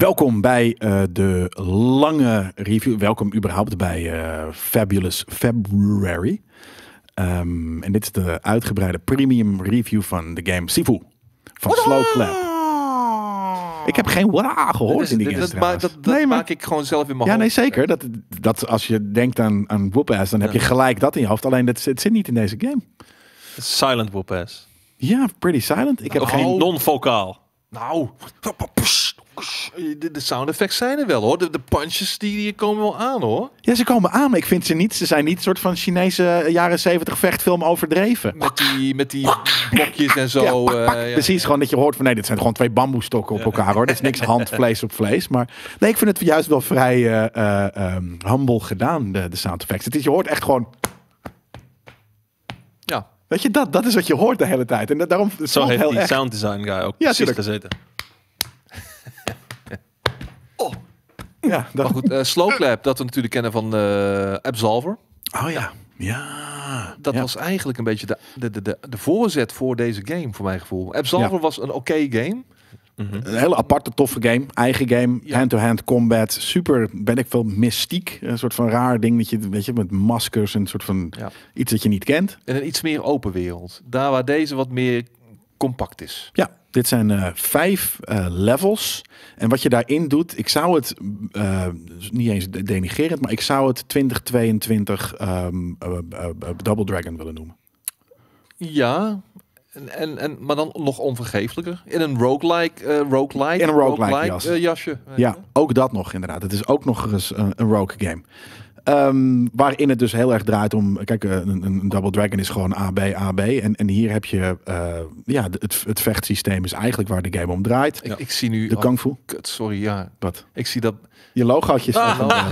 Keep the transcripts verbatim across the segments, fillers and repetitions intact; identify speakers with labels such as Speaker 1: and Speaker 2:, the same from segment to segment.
Speaker 1: Welkom bij uh, de lange review. Welkom überhaupt bij uh, Fabulous February. Um, en dit is de uitgebreide premium review van de game Sifu. Van Slow Clap. Ik heb geen wada gehoord
Speaker 2: is,
Speaker 1: in die
Speaker 2: dit,
Speaker 1: game.
Speaker 2: Dat, ma dat, dat
Speaker 1: nee, maar,
Speaker 2: maak ik gewoon zelf in mijn
Speaker 1: ja,
Speaker 2: hoofd.
Speaker 1: Nee, zeker. Dat, dat als je denkt aan, aan whoop-ass, dan heb je gelijk dat in je hoofd. Alleen dat zit, zit niet in deze game.
Speaker 3: Silent whoop-ass.
Speaker 1: Ja, pretty silent. Ik heb
Speaker 3: oh,
Speaker 1: geen
Speaker 3: non-vocaal.
Speaker 2: Nou, de, de sound effects zijn er wel hoor. De, de punches die, die komen wel aan hoor.
Speaker 1: Ja, ze komen aan, maar ik vind ze niet. Ze zijn niet een soort van Chinese jaren zeventig vechtfilm overdreven.
Speaker 2: Met die, met die blokjes en zo.
Speaker 1: Ja, pak, pak.
Speaker 2: Uh, ja.
Speaker 1: Precies, gewoon dat je hoort van nee, dit zijn gewoon twee bamboestokken op elkaar hoor. Dat is niks hand, vlees op vlees. Maar nee, ik vind het juist wel vrij uh, uh, um, humble gedaan, de, de sound effects. Het is, je hoort echt gewoon.
Speaker 2: Ja.
Speaker 1: Weet je, dat, dat is wat je hoort de hele tijd. En dat, daarom
Speaker 3: Zo heeft
Speaker 1: heel
Speaker 3: die
Speaker 1: echt.
Speaker 3: sound design guy ook
Speaker 1: ja,
Speaker 3: precies gezeten.
Speaker 2: oh.
Speaker 1: Ja, dat...
Speaker 2: Maar goed, uh, Slow Clap, dat we natuurlijk kennen van uh, Absolver.
Speaker 1: Oh ja, ja.
Speaker 2: Dat
Speaker 1: ja.
Speaker 2: was eigenlijk een beetje de, de, de, de, de voorzet voor deze game, voor mijn gevoel. Absolver ja. was een oké okay game.
Speaker 1: Mm-hmm. Een hele aparte, toffe game. Eigen game, ja. hand-to-hand combat. Super, ben ik veel mystiek. Een soort van raar ding dat je, weet je, met maskers en een soort van ja. iets dat je niet kent.
Speaker 2: En een iets meer open wereld. Daar waar deze wat meer compact is.
Speaker 1: Ja, dit zijn uh, vijf uh, levels. En wat je daarin doet, ik zou het uh, niet eens denigrerend, maar ik zou het twintig tweeëntwintig um, uh, uh, uh, Double Dragon willen noemen.
Speaker 2: Ja. En, en, en, maar dan nog onvergeeflijker. In een roguelike, uh, roguelike,
Speaker 1: in een roguelike, roguelike
Speaker 2: jas. Uh, jasje.
Speaker 1: Ja, ook dat nog inderdaad. Het is ook nog eens een, een rogue game. Um, waarin het dus heel erg draait om... Kijk, een, een Double Dragon is gewoon A B, A B. En, en hier heb je... Uh, ja, het, het vechtsysteem is eigenlijk waar de game om draait.
Speaker 2: Ik, ik zie nu...
Speaker 1: De Kung Fu.
Speaker 2: Oh, kut, sorry, ja.
Speaker 1: Wat?
Speaker 2: Ik zie dat...
Speaker 1: Je logootje is...
Speaker 2: Ah.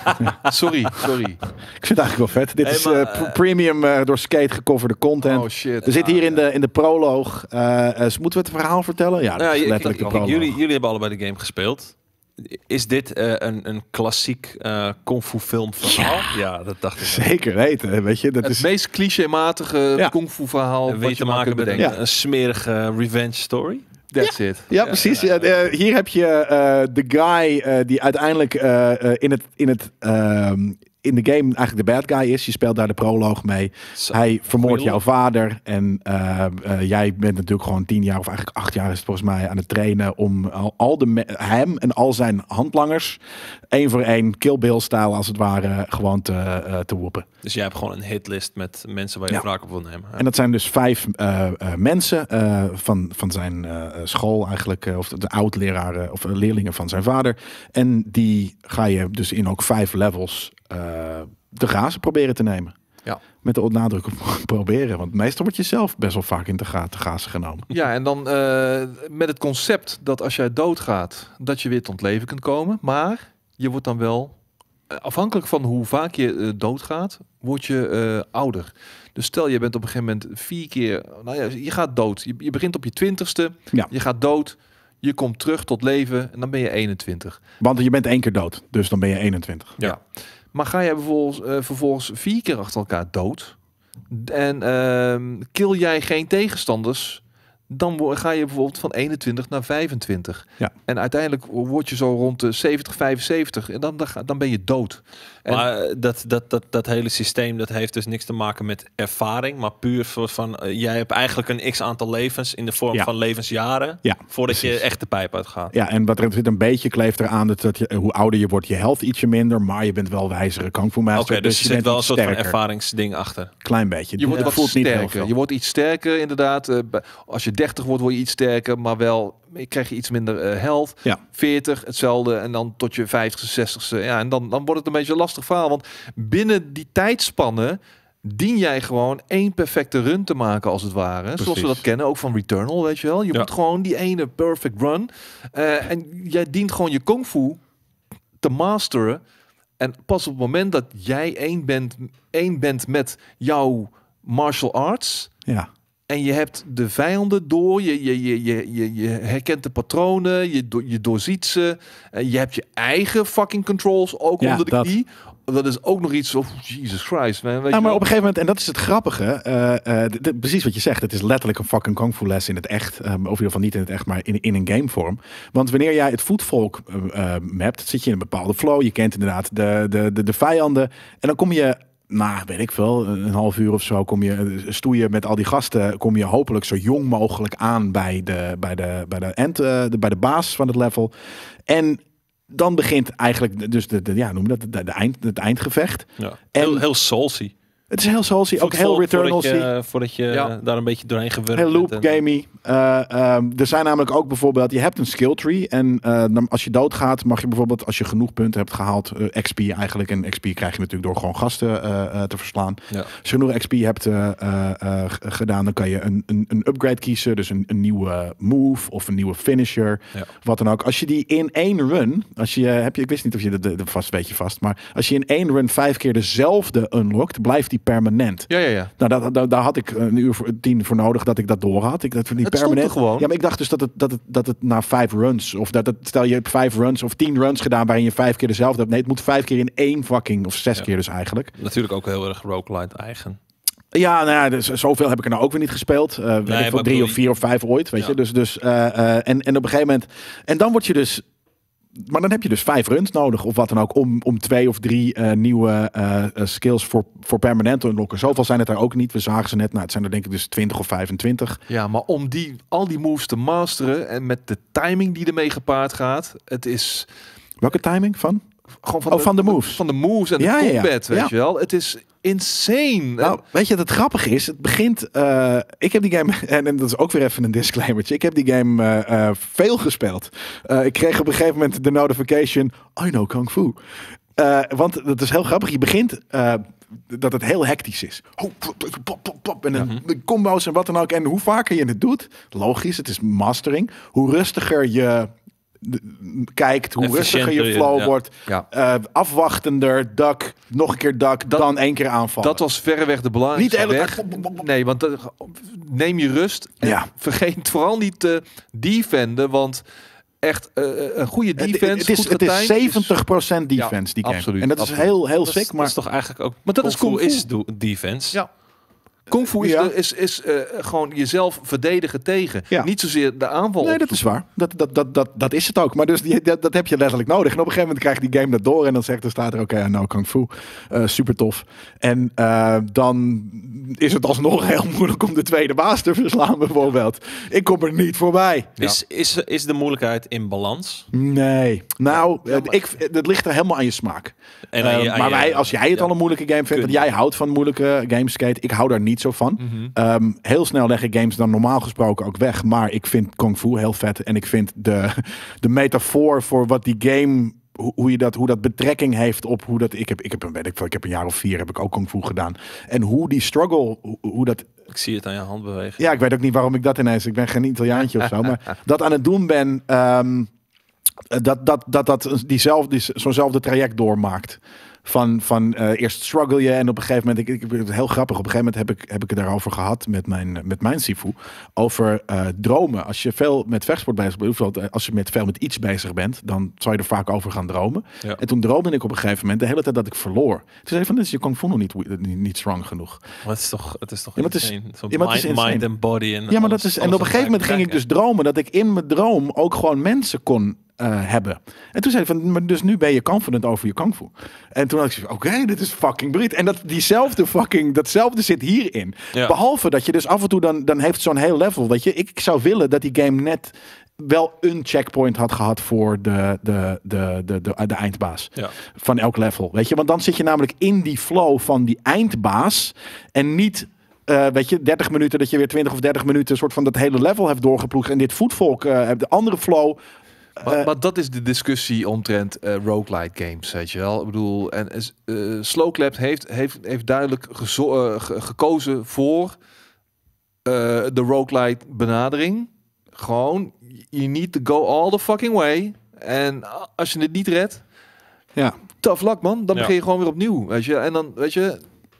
Speaker 2: sorry, sorry.
Speaker 1: Ik vind het eigenlijk wel vet. Dit
Speaker 3: hey,
Speaker 1: is
Speaker 3: maar,
Speaker 1: uh, pr premium uh, door Skate gecoverde content.
Speaker 2: Oh shit.
Speaker 1: Er zit hier
Speaker 2: ah,
Speaker 1: in, de, in de proloog... Uh, uh, moeten we het verhaal vertellen? Ja, dat is
Speaker 3: ja,
Speaker 1: letterlijk
Speaker 3: ik,
Speaker 1: de proloog.
Speaker 3: Jullie, jullie hebben allebei de game gespeeld. Is dit uh, een, een klassiek uh, kung fu film verhaal? Ja, ja, dat dacht ik.
Speaker 1: Zeker weten, weet je. Dat
Speaker 2: het
Speaker 1: is
Speaker 2: meest clichématige ja. kung fu verhaal
Speaker 3: en
Speaker 2: wat
Speaker 3: je
Speaker 2: je
Speaker 3: te maken met een,
Speaker 1: ja.
Speaker 3: een smerige revenge story.
Speaker 2: That's
Speaker 1: ja.
Speaker 2: it.
Speaker 1: Ja, ja precies. Ja, uh, hier heb je uh, de guy uh, die uiteindelijk uh, uh, in het... In het uh, in de game eigenlijk de bad guy is. Je speelt daar de proloog mee. Zo, hij vermoordt jouw vader. En uh, uh, jij bent natuurlijk gewoon tien jaar of eigenlijk acht jaar is het volgens mij aan het trainen om al, al de hem en al zijn handlangers één voor één Kill Bill-stijl als het ware gewoon te, uh, te woepen.
Speaker 3: Dus jij hebt gewoon een hitlist met mensen waar je
Speaker 1: ja.
Speaker 3: wraak op wil nemen. Ja.
Speaker 1: En dat zijn dus vijf uh, uh, mensen uh, van, van zijn uh, school eigenlijk. Uh, of de oud-leraren of uh, leerlingen van zijn vader. En die ga je dus in ook vijf levels Uh, de gazen proberen te nemen.
Speaker 2: Ja.
Speaker 1: Met de nadruk op proberen. Want meestal word je zelf best wel vaak in de gazen genomen.
Speaker 2: Ja, en dan uh, met het concept dat als jij doodgaat, dat je weer tot leven kunt komen. Maar je wordt dan wel, uh, afhankelijk van hoe vaak je uh, doodgaat, word je uh, ouder. Dus stel je bent op een gegeven moment vier keer, nou ja, je gaat dood. Je, je begint op je twintigste,
Speaker 1: ja.
Speaker 2: je gaat dood. Je komt terug tot leven en dan ben je eenentwintig.
Speaker 1: Want je bent één keer dood, dus dan ben je eenentwintig.
Speaker 2: Ja. ja. Maar ga je bijvoorbeeld, uh, vervolgens vier keer achter elkaar dood en uh, kill jij geen tegenstanders, dan ga je bijvoorbeeld van eenentwintig naar vijfentwintig.
Speaker 1: Ja.
Speaker 2: En uiteindelijk word je zo rond de zeventig, vijfenzeventig en dan, dan ben je dood. En
Speaker 3: maar dat, dat, dat, dat hele systeem, dat heeft dus niks te maken met ervaring, maar puur voor van, uh, jij hebt eigenlijk een x-aantal levens in de vorm ja. van levensjaren,
Speaker 1: ja,
Speaker 3: voordat
Speaker 1: precies.
Speaker 3: je echt de pijp uitgaat.
Speaker 1: Ja, en wat er zit een beetje kleeft eraan, dat, dat je, hoe ouder je wordt, je health ietsje minder, maar je bent wel wijzere Kung Fu Master.
Speaker 3: Oké, okay, dus, dus je zit wel een soort
Speaker 1: sterker.
Speaker 3: van ervaringsding achter.
Speaker 1: Klein beetje.
Speaker 2: Je wordt
Speaker 1: ja.
Speaker 2: wat
Speaker 1: voelt
Speaker 2: sterker.
Speaker 1: niet heel veel.
Speaker 2: Je wordt iets sterker inderdaad. Uh, als je dertig wordt, word je iets sterker, maar wel krijg je iets minder uh, health.
Speaker 1: Ja.
Speaker 2: veertig, hetzelfde. En dan tot je vijftigste, zestigste. Ja, en dan, dan wordt het een beetje een lastig verhaal. Want binnen die tijdspannen dien jij gewoon één perfecte run te maken, als het ware. Precies. Zoals we dat kennen, ook van Returnal, weet je wel. Je ja. moet gewoon die ene perfect run. Uh, en jij dient gewoon je kung fu te masteren. En pas op het moment dat jij één bent, één bent met jouw martial arts...
Speaker 1: Ja.
Speaker 2: En je hebt de vijanden door, je, je, je, je, je, je herkent de patronen, je, do, je doorziet ze. Uh, je hebt je eigen fucking controls ook
Speaker 1: ja,
Speaker 2: onder de
Speaker 1: dat.
Speaker 2: knie. dat is ook nog iets of Jesus Christ, man. Weet
Speaker 1: ja,
Speaker 2: je
Speaker 1: maar
Speaker 2: wel?
Speaker 1: op een gegeven moment, en dat is het grappige, uh, uh, d- d- precies wat je zegt, het is letterlijk een fucking kung fu les in het echt, um, of in ieder geval niet in het echt, maar in, in een gamevorm. Want wanneer jij het voetvolk uh, uh, mapt, zit je in een bepaalde flow, je kent inderdaad de, de, de, de vijanden, en dan kom je, nou, weet ik veel, een half uur of zo, kom je stoeien met al die gasten, kom je hopelijk zo jong mogelijk aan bij de, bij de, bij de, end, uh, de, bij de baas van het level. En dan begint eigenlijk dus de, de ja, noem je dat, de, de eind, het eindgevecht.
Speaker 3: Ja.
Speaker 1: En
Speaker 3: Heel, heel soulsy.
Speaker 1: het is heel soulsy, ook heel Returnalsy.
Speaker 3: Voordat je, voordat je
Speaker 2: Ja.
Speaker 3: daar een beetje doorheen gewurmd
Speaker 1: Heel loop
Speaker 3: bent en-
Speaker 1: gamey. Uh, um, er zijn namelijk ook bijvoorbeeld, je hebt een skill tree en uh, dan, als je doodgaat, mag je bijvoorbeeld, als je genoeg punten hebt gehaald, uh, X P eigenlijk, en X P krijg je natuurlijk door gewoon gasten uh, uh, te verslaan.
Speaker 3: Ja.
Speaker 1: Als je genoeg X P hebt uh, uh, uh, g- gedaan, dan kan je een, een, een upgrade kiezen, dus een, een nieuwe move of een nieuwe finisher,
Speaker 3: Ja.
Speaker 1: wat dan ook. Als je die in één run, als je, heb je, ik wist niet of je de, de, de vast weet je vast, maar als je in één run vijf keer dezelfde unlockt, blijft die permanent.
Speaker 2: Ja, ja, ja.
Speaker 1: Nou, dat, dat, daar had ik een uur voor, tien voor nodig dat ik dat door had. Ik dat die
Speaker 2: Het stond
Speaker 1: permanent.
Speaker 2: er gewoon.
Speaker 1: Ja, maar ik dacht dus dat het, dat het, dat het na vijf runs, of dat het, stel je hebt vijf runs of tien runs gedaan waarin je vijf keer dezelfde hebt. Nee, het moet vijf keer in één fucking, of zes
Speaker 3: Ja.
Speaker 1: keer dus eigenlijk.
Speaker 3: Natuurlijk ook heel erg roguelite eigen.
Speaker 1: Ja, nou ja, dus zoveel heb ik er nou ook weer niet gespeeld. Uh, weet ik veel,
Speaker 3: maar
Speaker 1: drie
Speaker 3: bedoel,
Speaker 1: of vier of vijf ooit, weet
Speaker 3: Ja.
Speaker 1: je. Dus, dus, uh, uh, en, en op een gegeven moment, en dan word je dus, maar dan heb je dus vijf runs nodig of wat dan ook om, om twee of drie uh, nieuwe uh, uh, skills voor, voor permanent te unlocken. Zoveel zijn het er ook niet. We zagen ze net. Nou, het zijn er denk ik dus twintig of vijfentwintig.
Speaker 2: Ja, maar om die, al die moves te masteren en met de timing die ermee gepaard gaat, het is
Speaker 1: Welke timing van?
Speaker 2: gewoon van,
Speaker 1: Oh, van de moves.
Speaker 2: Van de moves en de
Speaker 1: Ja, ja, ja.
Speaker 2: combat, weet
Speaker 1: Ja.
Speaker 2: je wel. Het is insane.
Speaker 1: Nou, weet je wat het grappige is? Het begint. Uh, ik heb die game en, en dat is ook weer even een disclaimertje. Ik heb die game uh, uh, veel gespeeld. Uh, ik kreeg op een gegeven moment de notification: I know Kung Fu. Uh, want dat is heel grappig. Je begint. Uh, dat het heel hectisch is. Oh, plop, plop, plop, plop, en een, de combo's en wat dan ook. En hoe vaker je het doet, logisch, het is mastering. Hoe rustiger je de- kijkt, hoe rustiger je
Speaker 3: Efficiënter,
Speaker 1: flow
Speaker 3: ja.
Speaker 1: wordt.
Speaker 2: Ja.
Speaker 1: Uh, afwachtender, duck, nog een keer duck,
Speaker 2: Dat-
Speaker 1: dan één keer aanvallen.
Speaker 2: Dat was verreweg de belangrijkste
Speaker 1: Niet de hele
Speaker 2: weg.
Speaker 1: tijd-
Speaker 2: Nee, want dat- neem je rust. En
Speaker 1: Ja.
Speaker 2: vergeet vooral niet te defenden, want echt uh, een goede defense,
Speaker 1: Het, het is,
Speaker 2: goed
Speaker 1: het is
Speaker 2: getimed,
Speaker 1: zeventig procent defense,
Speaker 2: Ja,
Speaker 1: die game.
Speaker 2: absoluut,
Speaker 1: En dat is
Speaker 2: absoluut.
Speaker 1: heel, heel
Speaker 3: Dat
Speaker 1: sick,
Speaker 3: is,
Speaker 1: maar...
Speaker 3: dat is toch eigenlijk ook...
Speaker 2: Maar dat is
Speaker 3: Kung Fu
Speaker 2: Kung Fu.
Speaker 3: is do- defense.
Speaker 2: Ja. Kung Fu is,
Speaker 1: Ja.
Speaker 2: de, is, is uh, gewoon jezelf verdedigen tegen.
Speaker 1: Ja.
Speaker 2: Niet zozeer de aanval.
Speaker 1: Nee, dat is waar. Dat, dat, dat, dat, dat is het ook. Maar dus die, dat, dat heb je letterlijk nodig. En op een gegeven moment krijgt die game dat door. En dan zegt er staat er, oké, okay, nou Kung Fu. Uh, super tof. En uh, dan is het alsnog heel moeilijk om de tweede baas te verslaan, bijvoorbeeld. Ik kom er niet voorbij.
Speaker 2: Ja.
Speaker 3: Is, is, is de moeilijkheid in balans?
Speaker 1: Nee. Nou,
Speaker 3: Ja, maar-
Speaker 1: ik, dat ligt er helemaal aan je smaak.
Speaker 3: En aan je-
Speaker 1: Uh,
Speaker 3: aan
Speaker 1: maar
Speaker 3: je-
Speaker 1: wij, als jij het
Speaker 3: ja.
Speaker 1: al een moeilijke game vindt, want jij houdt van moeilijke games, Skate. Ik hou daar niet zo van.
Speaker 2: Mhm.
Speaker 1: Um, heel snel leg ik games dan normaal gesproken ook weg. Maar ik vind Kung Fu heel vet. En ik vind de, de metafoor voor wat die game... Hoe, hoe, je dat, hoe dat betrekking heeft op hoe dat... Ik heb, ik, heb een, weet ik, veel, ik heb een jaar of vier heb ik ook Kung Fu gedaan. En hoe die struggle... Hoe, hoe dat...
Speaker 3: Ik zie het aan je hand bewegen.
Speaker 1: Ja, ik weet ook niet waarom ik dat ineens... Ik ben geen Italiaantje of zo. Maar dat aan het doen ben... Um, dat, dat, dat, dat diezelfde, die, zo'nzelfde traject doormaakt. Van, van uh, eerst struggle je en op een gegeven moment, ik, ik, het is heel grappig, op een gegeven moment heb ik, heb ik het daarover gehad met mijn, met mijn Sifu. Over uh, dromen. Als je veel met vechtsport bezig bent, als je met veel met iets bezig bent, dan zou je er vaak over gaan dromen.
Speaker 3: Ja.
Speaker 1: En toen droomde ik op een gegeven moment de hele tijd dat ik verloor. Toen zei ik van, dit is je Kung Fu nog niet, niet, niet strong genoeg.
Speaker 3: Maar het is toch, het is toch
Speaker 1: Ja, maar het is-
Speaker 3: insane. Zo
Speaker 1: ja, maar het is
Speaker 3: mind,
Speaker 1: insane.
Speaker 3: mind en body. En
Speaker 1: Ja, maar dat
Speaker 3: alles-
Speaker 1: is. En
Speaker 3: alles
Speaker 1: op een gegeven moment ging ik dus
Speaker 3: tegelijk.
Speaker 1: dromen dat ik in mijn droom ook gewoon mensen kon uh, hebben. En toen zei ik van, maar dus nu ben je confident over je kung fu. En toen had ik zoiets, oké, dit is fucking breed. En dat diezelfde fucking, datzelfde zit hierin.
Speaker 3: Ja.
Speaker 1: Behalve dat je dus af en toe dan, dan heeft zo'n heel level, weet je. Ik zou willen dat die game net wel een checkpoint had gehad voor de, de, de, de, de, de eindbaas.
Speaker 3: Ja.
Speaker 1: Van elk level, weet je. Want dan zit je namelijk in die flow van die eindbaas en niet... Uh, weet je, dertig minuten dat je weer twintig of dertig minuten soort van dat hele level hebt doorgeploegd. En dit voetvolk, uh, de andere flow. Uh,
Speaker 2: Maar, maar dat is de discussie omtrent uh, roguelite games, weet je wel. Ik bedoel, en uh, Slowclap heeft, heeft, heeft duidelijk gezo- uh, ge- gekozen voor uh, de roguelite benadering. Gewoon, you need to go all the fucking way. En als je het niet redt,
Speaker 1: ja.
Speaker 2: tough luck man. Dan
Speaker 3: Ja.
Speaker 2: begin je gewoon weer opnieuw, weet je. En dan, weet je...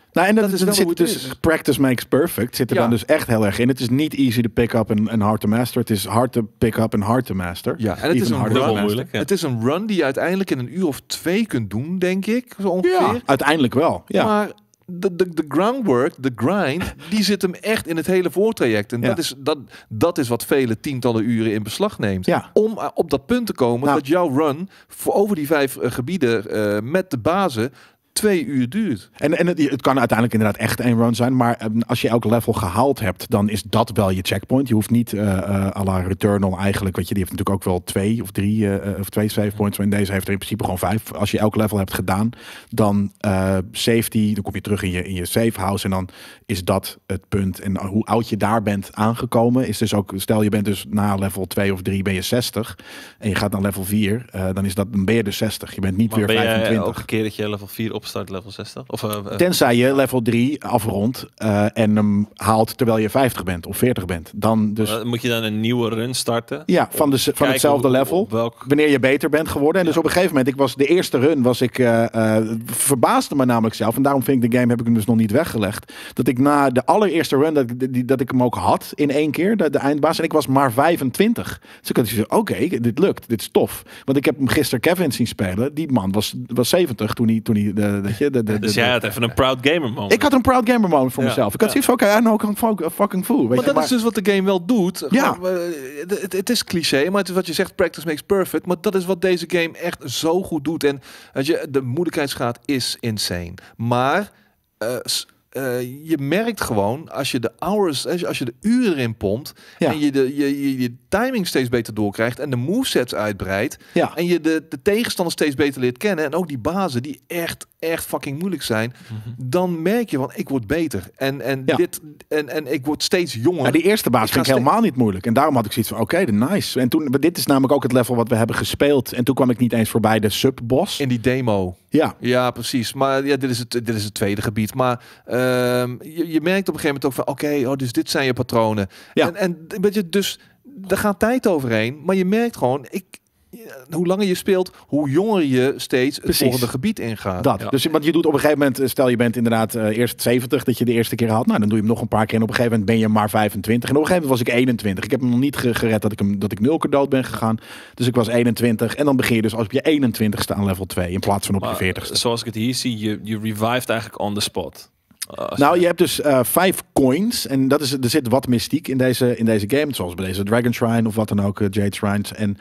Speaker 1: Nou, en dat,
Speaker 2: dat is
Speaker 1: dat
Speaker 2: wel
Speaker 1: zit
Speaker 2: hoe het
Speaker 1: dus
Speaker 2: is.
Speaker 1: practice makes perfect. Zit er
Speaker 2: Ja.
Speaker 1: dan dus echt heel erg in. Het is niet easy to pick up en, en hard to master. Het is hard to pick up en hard to master.
Speaker 2: Ja, en het is,
Speaker 1: Even
Speaker 2: een
Speaker 1: harder to
Speaker 2: run,
Speaker 1: master.
Speaker 3: moeilijk, ja.
Speaker 2: het is een run die je uiteindelijk in een uur of twee kunt doen, denk ik. Zo ongeveer.
Speaker 1: Ja, uiteindelijk wel. Ja.
Speaker 2: Maar de, de, de groundwork, de grind, die zit hem echt in het hele voortraject. En
Speaker 1: Ja.
Speaker 2: dat, is, dat, dat is wat vele tientallen uren in beslag neemt.
Speaker 1: Ja.
Speaker 2: Om uh, op dat punt te komen
Speaker 1: Nou.
Speaker 2: dat jouw run voor over die vijf uh, gebieden uh, met de bazen twee uur duurt.
Speaker 1: En, en het, het kan uiteindelijk inderdaad echt één run zijn. Maar um, als je elk level gehaald hebt, dan is dat wel je checkpoint. Je hoeft niet uh, uh, à la Returnal eigenlijk. Weet je, die heeft natuurlijk ook wel twee of drie uh, of twee save points. Maar in deze heeft er in principe gewoon vijf. Als je elk level hebt gedaan, dan uh, safety. Dan kom je terug in je, in je safe house. En dan is dat het punt. En hoe oud je daar bent aangekomen, is dus ook. Stel je bent dus na level twee of drie ben je zestig. En je gaat naar level vier. Uh, dan is dat dan ben je dus zestig. Je bent niet
Speaker 3: Maar
Speaker 1: weer
Speaker 3: ben je
Speaker 1: vijfentwintig.
Speaker 3: elke keer dat je level vier opstart, level zestig? Of, uh, uh,
Speaker 1: Tenzij je level drie afrondt uh, en hem haalt terwijl je vijftig bent of veertig bent. Dan dus
Speaker 3: uh, moet je dan een nieuwe run starten?
Speaker 1: ja, van, de, van
Speaker 3: Kijken
Speaker 1: hetzelfde
Speaker 3: hoe-
Speaker 1: level.
Speaker 3: op welk...
Speaker 1: Wanneer je beter bent geworden. En dus op een gegeven moment, ik was de eerste run, was ik uh, uh, verbaasde me namelijk zelf. En daarom vind ik de game, heb ik hem dus nog niet weggelegd. Dat ik na de allereerste run, dat, ik- die, dat ik hem ook had in één keer, de, de eindbaas. En ik was maar vijfentwintig. Dus ik had gezegd, oké, dit lukt, dit is tof. Want ik heb hem gisteren Kevin zien spelen. Die man was, was zeventig toen hij, toen hij de, de, de, de, de,
Speaker 3: Dus jij had even een proud gamer moment.
Speaker 1: Ik had een proud gamer moment voor
Speaker 3: Ja.
Speaker 1: mezelf. Ik had
Speaker 3: Ja.
Speaker 1: zoiets van, oké, I know I can fucking fool. Weet
Speaker 2: Maar
Speaker 1: je,
Speaker 2: dat
Speaker 1: maar-
Speaker 2: is dus wat de game wel doet.
Speaker 1: Ja.
Speaker 2: Maar, uh, het, het is cliché, maar het is wat je zegt, practice makes perfect. Maar dat is wat deze game echt zo goed doet. En weet je, de moeilijkheidsgraad is insane. Maar uh, s- uh, je merkt gewoon, als je de hours, als je, als je de uren erin pompt,
Speaker 1: Ja.
Speaker 2: en je de je, je, je timing steeds beter doorkrijgt en de movesets uitbreidt,
Speaker 1: Ja.
Speaker 2: en je de, de tegenstander steeds beter leert kennen, en ook die bazen die echt, echt fucking moeilijk zijn, dan merk je van, ik word beter. En, en,
Speaker 1: Ja.
Speaker 2: dit, en, en ik word steeds jonger.
Speaker 1: Maar die eerste baas
Speaker 2: Ik
Speaker 1: vind
Speaker 2: ga
Speaker 1: ik helemaal niet moeilijk. En daarom had ik zoiets van, oké, de nice. En toen, maar dit is namelijk ook het level wat we hebben gespeeld. En toen kwam ik niet eens voorbij de sub-boss.
Speaker 2: In die demo.
Speaker 1: Ja,
Speaker 2: Ja, precies. Maar ja, dit is het, dit is het tweede gebied. Maar ehm, je, je merkt op een gegeven moment ook van, oké, oh, dus dit zijn je patronen.
Speaker 1: Ja.
Speaker 2: En, en weet je, dus er gaat tijd overheen. Maar je merkt gewoon, ik, hoe langer je speelt, hoe jonger je steeds het
Speaker 1: Precies.
Speaker 2: volgende gebied ingaat.
Speaker 1: dat.
Speaker 3: Ja.
Speaker 1: Dus want je doet op een gegeven moment, eh, stel je bent inderdaad uh, eerst zeventig, dat je de eerste keer had. Nou, dan doe je hem nog een paar keer. En op een gegeven moment ben je maar vijfentwintig. En op een gegeven moment was ik eenentwintig. Ik heb hem nog niet ge- gered dat ik, hem, dat ik nul keer dood ben gegaan. Dus ik was eenentwintig. En dan begin je dus als op je eenentwintigste aan level twee. In plaats van op
Speaker 3: Maar,
Speaker 1: je veertigste.
Speaker 3: zoals ik het hier zie, je, je revived eigenlijk on the spot. Uh, als
Speaker 1: Nou, je hebt dus uh, vijf coins. En dat is, er zit wat mystiek in deze, in deze game. Zoals bij deze Dragon Shrine of wat dan ook. Uh, Jade Shrines. En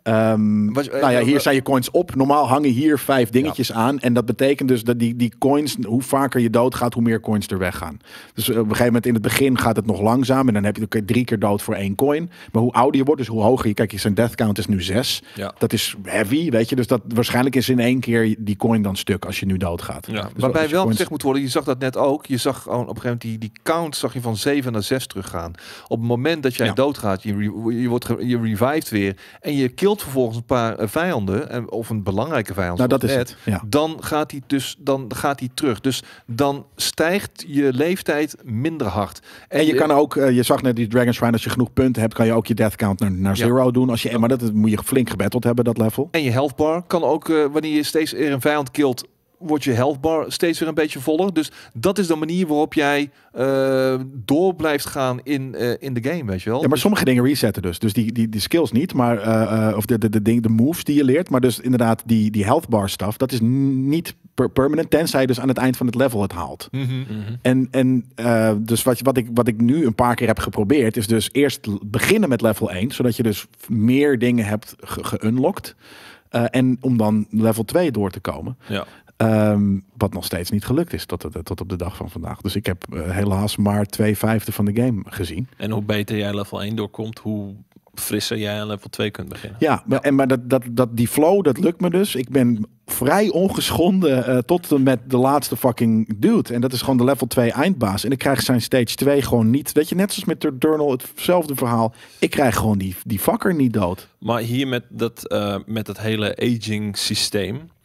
Speaker 1: um,
Speaker 2: Wat-
Speaker 1: nou ja, hier zijn je coins op. Normaal hangen hier vijf dingetjes aan. En dat betekent dus dat die, die coins, hoe vaker je doodgaat, hoe meer coins er weggaan. Dus uh, op een gegeven moment in het begin gaat het nog langzaam. En dan heb je ook drie keer dood voor één coin. Maar hoe ouder je wordt, dus hoe hoger je... Kijk, zijn death count is nu zes.
Speaker 3: Ja.
Speaker 1: Dat is heavy, weet je. Dus dat waarschijnlijk is in één keer die coin dan stuk als je nu doodgaat.
Speaker 3: Ja.
Speaker 1: Dus
Speaker 2: Waarbij
Speaker 1: als je
Speaker 2: wel
Speaker 1: coins-
Speaker 2: gezegd moet worden, je zag dat net ook. Je zag gewoon op een gegeven moment die, die count zag je van zeven naar zes teruggaan. Op het moment dat jij
Speaker 1: Ja.
Speaker 2: doodgaat, je, re- je wordt ge- je revived weer en je killt vervolgens een paar uh, vijanden en of een belangrijke vijand.
Speaker 1: Nou, dat
Speaker 2: zoals
Speaker 1: is
Speaker 2: net,
Speaker 1: het. Ja.
Speaker 2: Dan gaat hij dus dan gaat hij terug. Dus dan stijgt je leeftijd minder hard.
Speaker 1: En je kan ook, uh, je zag net die Dragon Shrine, als je genoeg punten hebt, kan je ook je death count naar, naar
Speaker 2: Ja.
Speaker 1: zero doen. Als je, maar dat, dat moet je flink gebatteld hebben, dat level.
Speaker 2: En je health bar kan ook, uh, wanneer je steeds weer een vijand killt, wordt je health bar steeds weer een beetje voller. Dus dat is de manier waarop jij uh, door blijft gaan in, uh, in de game, weet je wel.
Speaker 1: Ja, maar
Speaker 2: Dus-
Speaker 1: sommige dingen resetten dus. Dus die, die, die skills niet, maar uh, uh, of de, de, de, ding, de moves die je leert. Maar dus inderdaad, die, die health bar stuff, dat is n- niet per permanent, tenzij je dus aan het eind van het level het haalt.
Speaker 2: Mhm.
Speaker 3: Mhm.
Speaker 1: En, en uh, dus wat, wat, ik, wat ik nu een paar keer heb geprobeerd, is dus eerst l- beginnen met level één, zodat je dus meer dingen hebt ge- geunlocked. Uh, en om dan level twee door te komen.
Speaker 3: Ja.
Speaker 1: Um, wat nog steeds niet gelukt is tot, tot op de dag van vandaag. Dus ik heb uh, helaas maar twee vijfde van de game gezien.
Speaker 3: En hoe beter jij level één doorkomt, hoe frisser jij aan level twee kunt beginnen.
Speaker 1: Ja, maar, en, maar dat, dat, dat, die flow, dat lukt me dus. Ik ben vrij ongeschonden uh, tot en met de laatste fucking dude. En dat is gewoon de level twee eindbaas. En ik krijg zijn stage twee gewoon niet. Weet je, net zoals met Returnal, hetzelfde verhaal. Ik krijg gewoon die, die fucker niet dood.
Speaker 3: Maar hier met dat, uh, met dat hele aging systeem.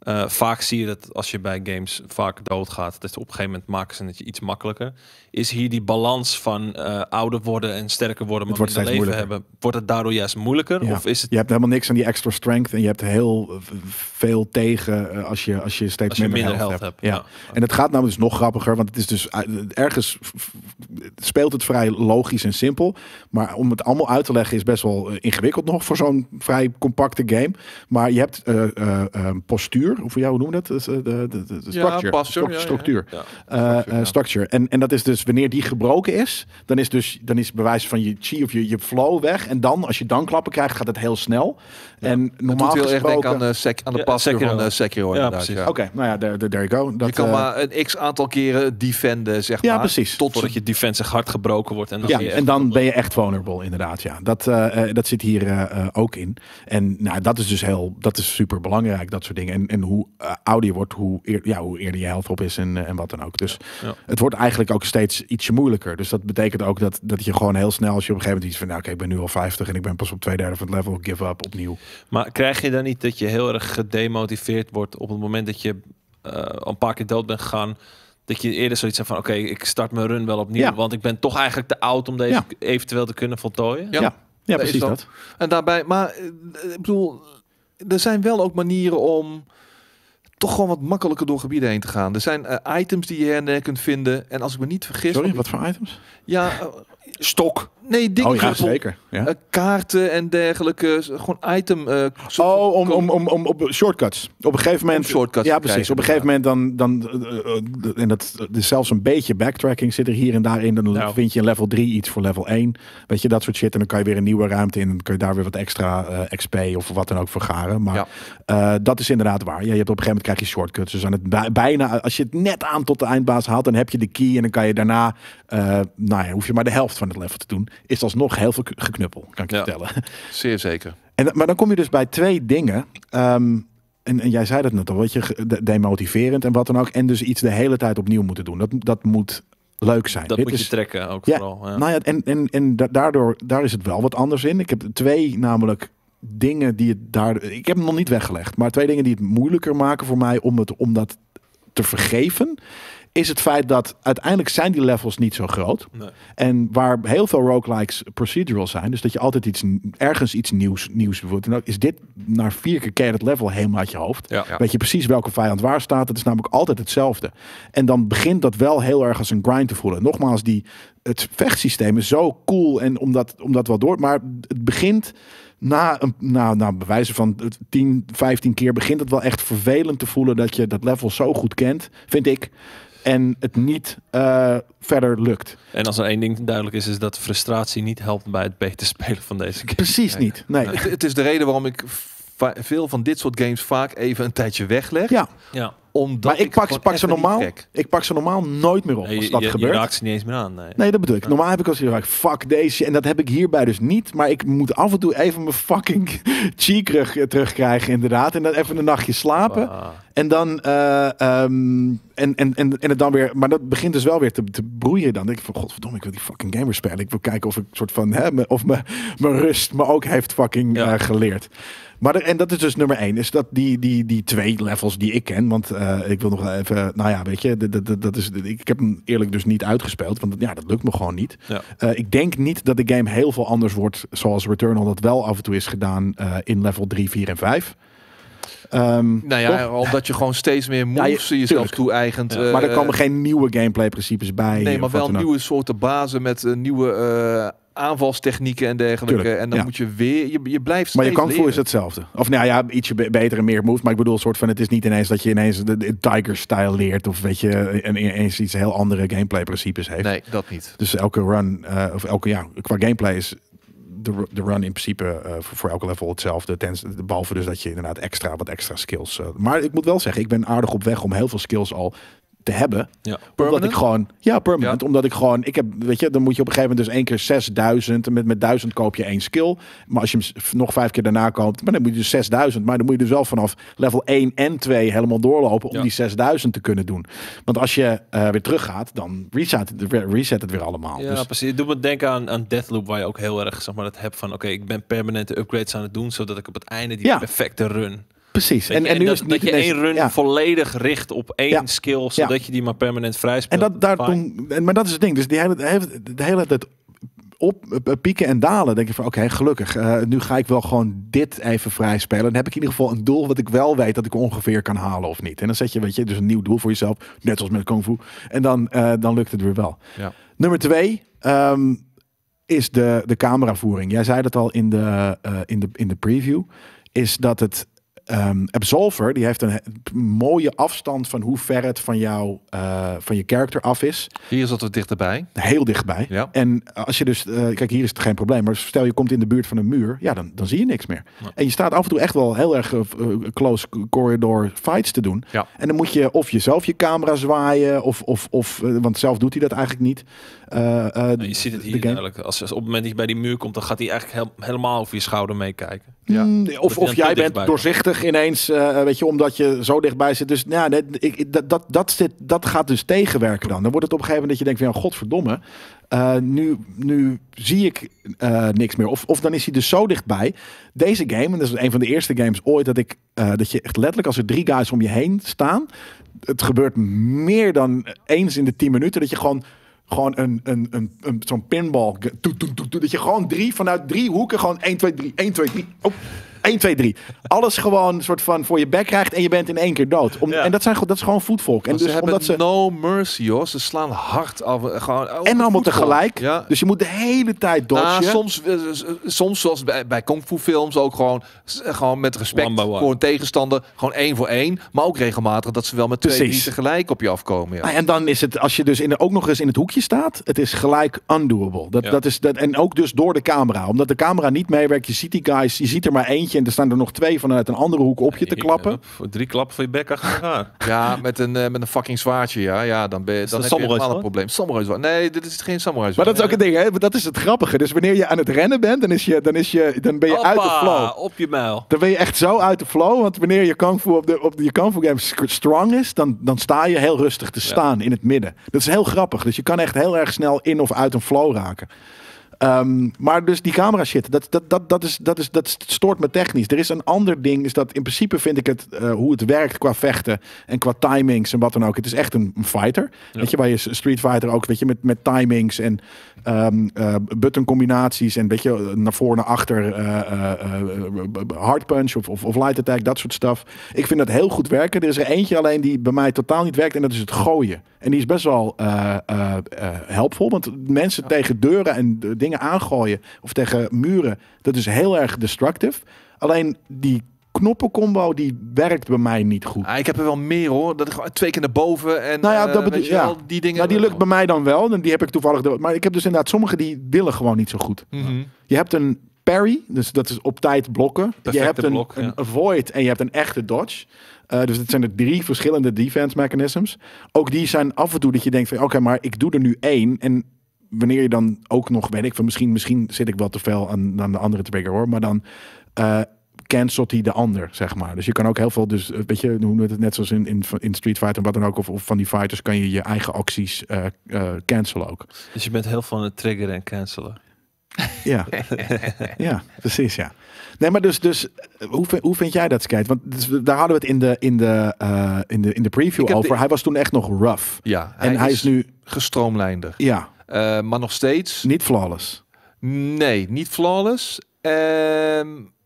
Speaker 3: Uh, vaak zie je dat als je bij games vaak doodgaat, dat ze op een gegeven moment maken ze het iets makkelijker. Is hier die balans van uh, ouder worden en sterker worden, maar in het leven moeilijker. hebben, wordt het daardoor juist moeilijker?
Speaker 1: Ja.
Speaker 3: Of is het...
Speaker 1: Je hebt helemaal niks aan die extra strength en je hebt heel veel tegen uh, als je als je steeds
Speaker 3: als je
Speaker 1: minder,
Speaker 3: minder
Speaker 1: health
Speaker 3: health
Speaker 1: hebt.
Speaker 3: hebt.
Speaker 1: Ja.
Speaker 3: Ja.
Speaker 1: En het gaat nou dus nog grappiger, want het is dus uh, ergens speelt het vrij logisch en simpel, maar om het allemaal uit te leggen is best wel uh, ingewikkeld nog voor zo'n vrij compacte game. Maar je hebt uh, uh, uh, postuur, of ja, hoe noemen we dat? De, de, de, de structure.
Speaker 2: Ja, posture,
Speaker 1: Stru-
Speaker 2: ja,
Speaker 1: structuur.
Speaker 2: ja.
Speaker 1: Ja. Uh, uh, structure. En, en dat is dus wanneer die gebroken is, dan is dus dan is bewijs van je chi of je, je flow weg. En dan, als je dan klappen krijgt, gaat het heel snel. Ja. En normaal
Speaker 2: het doet heel
Speaker 1: gesproken...
Speaker 2: erg denken aan, uh, sec, aan de
Speaker 3: ja,
Speaker 2: posture
Speaker 3: Sekiro.
Speaker 2: van uh, Sekiro.
Speaker 3: Ja,
Speaker 2: precies. Ja.
Speaker 1: Oké, okay, nou ja, there, there you go. Dat,
Speaker 2: je kan
Speaker 1: uh,
Speaker 2: maar een x aantal keren defenden, zeg
Speaker 1: ja,
Speaker 2: maar.
Speaker 1: precies.
Speaker 2: Tot
Speaker 3: Voordat je defense hard gebroken wordt. En dan
Speaker 1: ja,
Speaker 3: je
Speaker 1: en dan ben je echt vulnerable, inderdaad. Ja, dat, uh, uh, dat zit hier uh, uh, ook in. En nou, dat is dus heel, dat is super belangrijk, dat soort dingen. En, en hoe uh, ouder je wordt, hoe, eer, ja, hoe eerder je health op is en, uh, en wat dan ook. Dus
Speaker 3: ja.
Speaker 1: het wordt eigenlijk ook steeds ietsje moeilijker. Dus dat betekent ook dat, dat je gewoon heel snel, als je op een gegeven moment iets van, nou, oké, okay, ik ben nu al vijftig en ik ben pas op twee derde van het level, give up opnieuw.
Speaker 3: Maar krijg je dan niet dat je heel erg gedemotiveerd wordt op het moment dat je uh, een paar keer dood bent gegaan? Dat je eerder zoiets hebt van, oké, okay, ik start mijn run wel opnieuw, ja. want ik ben toch eigenlijk te oud om deze ja. eventueel te kunnen voltooien.
Speaker 1: Ja, ja. ja precies dat. dat.
Speaker 2: En daarbij, maar ik bedoel, er zijn wel ook manieren om toch gewoon wat makkelijker door gebieden heen te gaan. Er zijn uh, items die je her en der kunt vinden. En als ik me niet vergis...
Speaker 1: Sorry, wat voor items?
Speaker 2: Ja... Uh,
Speaker 3: Stok.
Speaker 2: Nee, dingen.
Speaker 1: Oh ja, zeker. Ja.
Speaker 2: Uh, kaarten en dergelijke. Gewoon item. Uh,
Speaker 1: oh, om, om, om, om op shortcuts. Op een gegeven moment.
Speaker 2: Shortcuts
Speaker 1: ja, precies. Op een gegeven moment dan. dan uh, uh, en dat is zelfs een beetje backtracking zit er hier en daar in. Dan nou. vind je in level drie iets voor level één. Weet je, dat soort shit. En dan kan je weer een nieuwe ruimte in. En dan kun je daar weer wat extra uh, X P of wat dan ook voor garen. Maar ja. uh, dat is inderdaad waar. Ja, je hebt op een gegeven moment krijg je shortcuts. Dus aan het bij, bijna, als je het net aan tot de eindbaas haalt, dan heb je de key. En dan kan je daarna. Uh, nou ja, hoef je maar de helft van het level te doen. Is alsnog heel veel geknuppel, kan ik je ja, vertellen.
Speaker 2: Zeer zeker.
Speaker 1: En, maar dan kom je dus bij twee dingen. Um, en, en jij zei dat net al, weet je, demotiverend en wat dan ook. En dus iets de hele tijd opnieuw moeten doen. Dat, dat moet leuk zijn.
Speaker 3: Dat
Speaker 1: Dit
Speaker 3: moet
Speaker 1: is,
Speaker 3: je trekken ook
Speaker 1: ja,
Speaker 3: vooral. Ja.
Speaker 1: Nou ja, en, en, en daardoor, daar is het wel wat anders in. Ik heb twee namelijk dingen die het daar... Ik heb hem nog niet weggelegd. Maar twee dingen die het moeilijker maken voor mij om, het, om dat te vergeven... is het feit dat uiteindelijk zijn die levels niet zo groot. Nee. En waar heel veel roguelikes procedural zijn, dus dat je altijd iets ergens iets nieuws nieuws wordt. En is dit naar vier keer keer het level helemaal uit je hoofd. Ja, ja. Weet je precies welke vijand waar staat. Het is namelijk altijd hetzelfde. En dan begint dat wel heel erg als een grind te voelen. Nogmaals, die, het vechtsysteem is zo cool en omdat omdat wel door. Maar het begint na een na, na bewijzen van tien, vijftien keer begint het wel echt vervelend te voelen dat je dat level zo goed kent, vind ik. En het niet uh, verder lukt.
Speaker 3: En als er één ding duidelijk is, is dat frustratie niet helpt bij het beter spelen van deze game.
Speaker 1: Precies nee. niet. Nee.
Speaker 2: Het, het is de reden waarom ik veel van dit soort games vaak even een tijdje wegleg.
Speaker 1: Ja.
Speaker 3: ja.
Speaker 2: Omdat
Speaker 1: maar ik, ik pak, pak ze normaal. Ik pak ze normaal nooit meer op
Speaker 3: nee,
Speaker 1: als dat
Speaker 3: je,
Speaker 1: gebeurt.
Speaker 3: Je raakt ze niet eens meer aan. Nee,
Speaker 1: nee dat bedoel ik. Normaal heb ik als je fuck deze. En dat heb ik hierbij dus niet. Maar ik moet af en toe even mijn fucking cheek terug, terugkrijgen inderdaad. En dan even een nachtje slapen. Wow. En dan uh, um, en, en, en, en het dan weer. Maar dat begint dus wel weer te, te broeien. Dan denk ik van godverdomme, ik wil die fucking gamer spelen. Ik wil kijken of ik soort van hè, me, of mijn rust me ook heeft fucking ja. uh, geleerd. Maar er, en dat is dus nummer één. Is dat die, die, die twee levels die ik ken. Want uh, ik wil nog even. Nou ja, weet je. Dat, dat, dat is, ik heb hem eerlijk dus niet uitgespeeld. Want ja, dat lukt me gewoon niet. Ja. Uh, ik denk niet dat de game heel veel anders wordt. Zoals Returnal dat wel af en toe is gedaan. Uh, in level drie, vier en vijf. Um,
Speaker 2: nou ja, toch? Omdat je gewoon steeds meer moves ja, je, jezelf toe-eigent.
Speaker 1: Ja. Uh, maar er komen geen nieuwe gameplay principes bij.
Speaker 2: Nee, maar wel nieuwe soorten bazen met uh, nieuwe uh, aanvalstechnieken en dergelijke. Tuurlijk, en dan ja. moet je weer, je, je blijft
Speaker 1: maar je kan
Speaker 2: leren.
Speaker 1: is hetzelfde. Of nou ja, ietsje be- beter en meer moves. Maar ik bedoel, soort van, het is niet ineens dat je ineens de, de Tiger-style leert. Of weet je, ineens iets heel andere gameplay principes heeft.
Speaker 2: Nee, dat niet.
Speaker 1: Dus elke run, uh, of elke, ja, qua gameplay is de, de run in principe uh, voor, voor elke level hetzelfde. Tens, behalve dus dat je inderdaad extra wat extra skills. Uh, maar ik moet wel zeggen, ik ben aardig op weg om heel veel skills al te hebben.
Speaker 3: Ja.
Speaker 1: Omdat ik gewoon, ja, permanent. Ja. Omdat ik gewoon, ik heb, weet je, dan moet je op een gegeven moment dus één keer zesduizend. En met, met duizend koop je één skill. Maar als je hem nog vijf keer daarna koopt, maar dan moet je dus zesduizend. Maar dan moet je dus wel vanaf level één en twee helemaal doorlopen om ja. die zesduizend te kunnen doen. Want als je uh, weer teruggaat, dan reset, reset het weer allemaal.
Speaker 3: Ja, dus. Precies. Doe me denken aan, aan Deathloop, waar je ook heel erg, zeg maar, dat hebt van, oké, okay, ik ben permanente upgrades aan het doen, zodat ik op het einde die ja. perfecte run
Speaker 1: Precies.
Speaker 3: En, en, en nu dat, is het niet dat je één run ja. volledig richt op één ja. skill, zodat ja. je die maar permanent vrij speelt.
Speaker 1: En dat, daar doen, en, maar dat is het ding. Dus die hele, de hele tijd op uh, pieken en dalen. Denk je van, oké, okay, gelukkig. Uh, nu ga ik wel gewoon dit even vrij spelen. Dan heb ik in ieder geval een doel wat ik wel weet dat ik ongeveer kan halen of niet. En dan zet je, weet je, dus een nieuw doel voor jezelf. Net zoals met Kung Fu. En dan, uh, dan lukt het weer wel.
Speaker 2: Ja.
Speaker 1: Nummer twee um, is de, de cameravoering. Jij zei dat al in de, uh, in de, in de preview. Is dat het Um, Absolver, die heeft een mooie afstand van hoe ver het van jou, uh, van je character af is.
Speaker 2: Hier zat het dichterbij.
Speaker 1: Heel dichtbij. Ja. En als je dus, uh, kijk, hier is het geen probleem, maar stel je komt in de buurt van een muur, ja, dan, dan zie je niks meer. Ja. En je staat af en toe echt wel heel erg uh, close corridor fights te doen.
Speaker 2: Ja.
Speaker 1: En dan moet je of jezelf je camera zwaaien, of, of, of uh, want zelf doet hij dat eigenlijk niet. Uh, uh,
Speaker 3: nou, je ziet het hier duidelijk. Als, als op het moment dat je bij die muur komt, dan gaat hij eigenlijk heel, helemaal over je schouder meekijken.
Speaker 1: Ja. Mm, of of jij bent doorzichtig ineens, uh, weet je, omdat je zo dichtbij zit. Dus ja, dat, ik, dat, dat, dat, zit, dat gaat dus tegenwerken dan. Dan wordt het op een gegeven moment dat je denkt van, ja, godverdomme, uh, nu, nu zie ik uh, niks meer. Of, of dan is hij dus zo dichtbij. Deze game, en dat is een van de eerste games ooit, dat ik, uh, dat je echt letterlijk als er drie guys om je heen staan, het gebeurt meer dan eens in de tien minuten, dat je gewoon Gewoon een, een, een, een zo'n pinball. Toet, toet, toet, dat je gewoon drie vanuit drie hoeken. Gewoon één, twee, drie. één, twee, drie. Oh, één, twee, drie. Alles gewoon een soort van voor je bek krijgt. En je bent in één keer dood. Om, ja. En dat, zijn, dat is gewoon voetvolk. En
Speaker 2: dus
Speaker 1: ze
Speaker 2: hebben
Speaker 1: omdat ze
Speaker 2: no mercy, hoor. Ze slaan hard af. Gewoon, oh,
Speaker 1: en allemaal tegelijk. Ja. Dus je moet de hele tijd dodgen.
Speaker 2: Nou, soms, soms zoals bij, bij Kung Fu films ook gewoon, gewoon met respect one one. Voor een tegenstander. Gewoon één voor één. Maar ook regelmatig dat ze wel met twee, drie tegelijk op je afkomen. Ja.
Speaker 1: Nou, en dan is het, als je dus in de, ook nog eens in het hoekje staat, het is gelijk undoable. Dat, ja. dat is, dat, en ook dus door de camera. Omdat de camera niet meewerkt. Je ziet die guys, je ziet er maar eentje en er staan er nog twee vanuit een andere hoek op je te klappen. Ja,
Speaker 3: voor drie klappen van je bek achter elkaar.
Speaker 2: Ja, met een, uh, met een fucking zwaardje, ja. Ja, dan, ben je, dan heb je helemaal een probleem. Samurai zwaard. Nee, dit is geen samurai zwaard.
Speaker 1: Maar dat is ook een ding, hè? Dat is het grappige. Dus wanneer je aan het rennen bent, dan, is je, dan, is je, dan ben je Hoppa, uit de flow.
Speaker 3: Op je mijl.
Speaker 1: Dan ben je echt zo uit de flow. Want wanneer je Kung Fu op de, op de je Kung Fu game strong is, dan, dan sta je heel rustig te staan ja. in het midden. Dat is heel grappig. Dus je kan echt heel erg snel in of uit een flow raken. Um, maar dus die camera shit, dat, dat, dat, dat, is, dat, is, dat stoort me technisch. Er is een ander ding, is dat in principe vind ik het, uh, hoe het werkt qua vechten en qua timings en wat dan ook. Het is echt een, een fighter. Ja. Weet je, waar je Street Fighter ook, weet je, met, met timings en um, uh, button combinaties en weet je, naar voor, naar achter, uh, uh, uh, hard punch of, of, of light attack, dat soort stuff. Ik vind dat heel goed werken. Er is er eentje alleen die bij mij totaal niet werkt en dat is het gooien. En die is best wel uh, uh, uh, helpvol, want mensen ja. tegen deuren en uh, dingen aangooien of tegen muren, dat is heel erg destructive. Alleen die knoppencombo die werkt bij mij niet goed.
Speaker 2: Ah, ik heb er wel meer, hoor. Dat ik gewoon twee keer naar boven en
Speaker 1: nou ja, dat bedoel,
Speaker 2: weet je
Speaker 1: ja.
Speaker 2: wel, die dingen.
Speaker 1: Nou, die lukt bij mij dan wel. En die heb ik toevallig. De, maar ik heb dus inderdaad sommige die willen gewoon niet zo goed.
Speaker 2: Mm-hmm.
Speaker 1: Je hebt een parry, dus dat is op tijd blokken.
Speaker 3: Perfecte
Speaker 1: je hebt een,
Speaker 3: blok,
Speaker 1: een
Speaker 3: ja.
Speaker 1: avoid en je hebt een echte dodge. Uh, dus het zijn er drie verschillende defense mechanisms. Ook die zijn af en toe dat je denkt van oké, okay, maar ik doe er nu één en wanneer je dan ook nog, weet ik van misschien, misschien zit ik wel te veel aan, aan de andere trigger, hoor, maar dan uh, cancelt hij de ander, zeg maar. Dus je kan ook heel veel, dus weet je, hoe noemt het net zoals in, in, in Street Fighter en wat dan ook, of, of van die fighters kan je je eigen acties uh, uh, cancelen ook.
Speaker 3: Dus je bent heel van het triggeren en cancelen.
Speaker 1: Ja, ja, precies, ja. Nee, maar dus, dus hoe, hoe vind jij dat, Skate? Want dus, daar hadden we het in de, in de, uh, in de, in de preview over. De... Hij was toen echt nog rough.
Speaker 2: Ja, hij
Speaker 1: en hij is,
Speaker 2: is
Speaker 1: nu
Speaker 2: gestroomlijnder.
Speaker 1: Ja.
Speaker 2: Uh, maar nog steeds...
Speaker 1: Niet flawless.
Speaker 2: Nee, niet flawless. Uh, uh,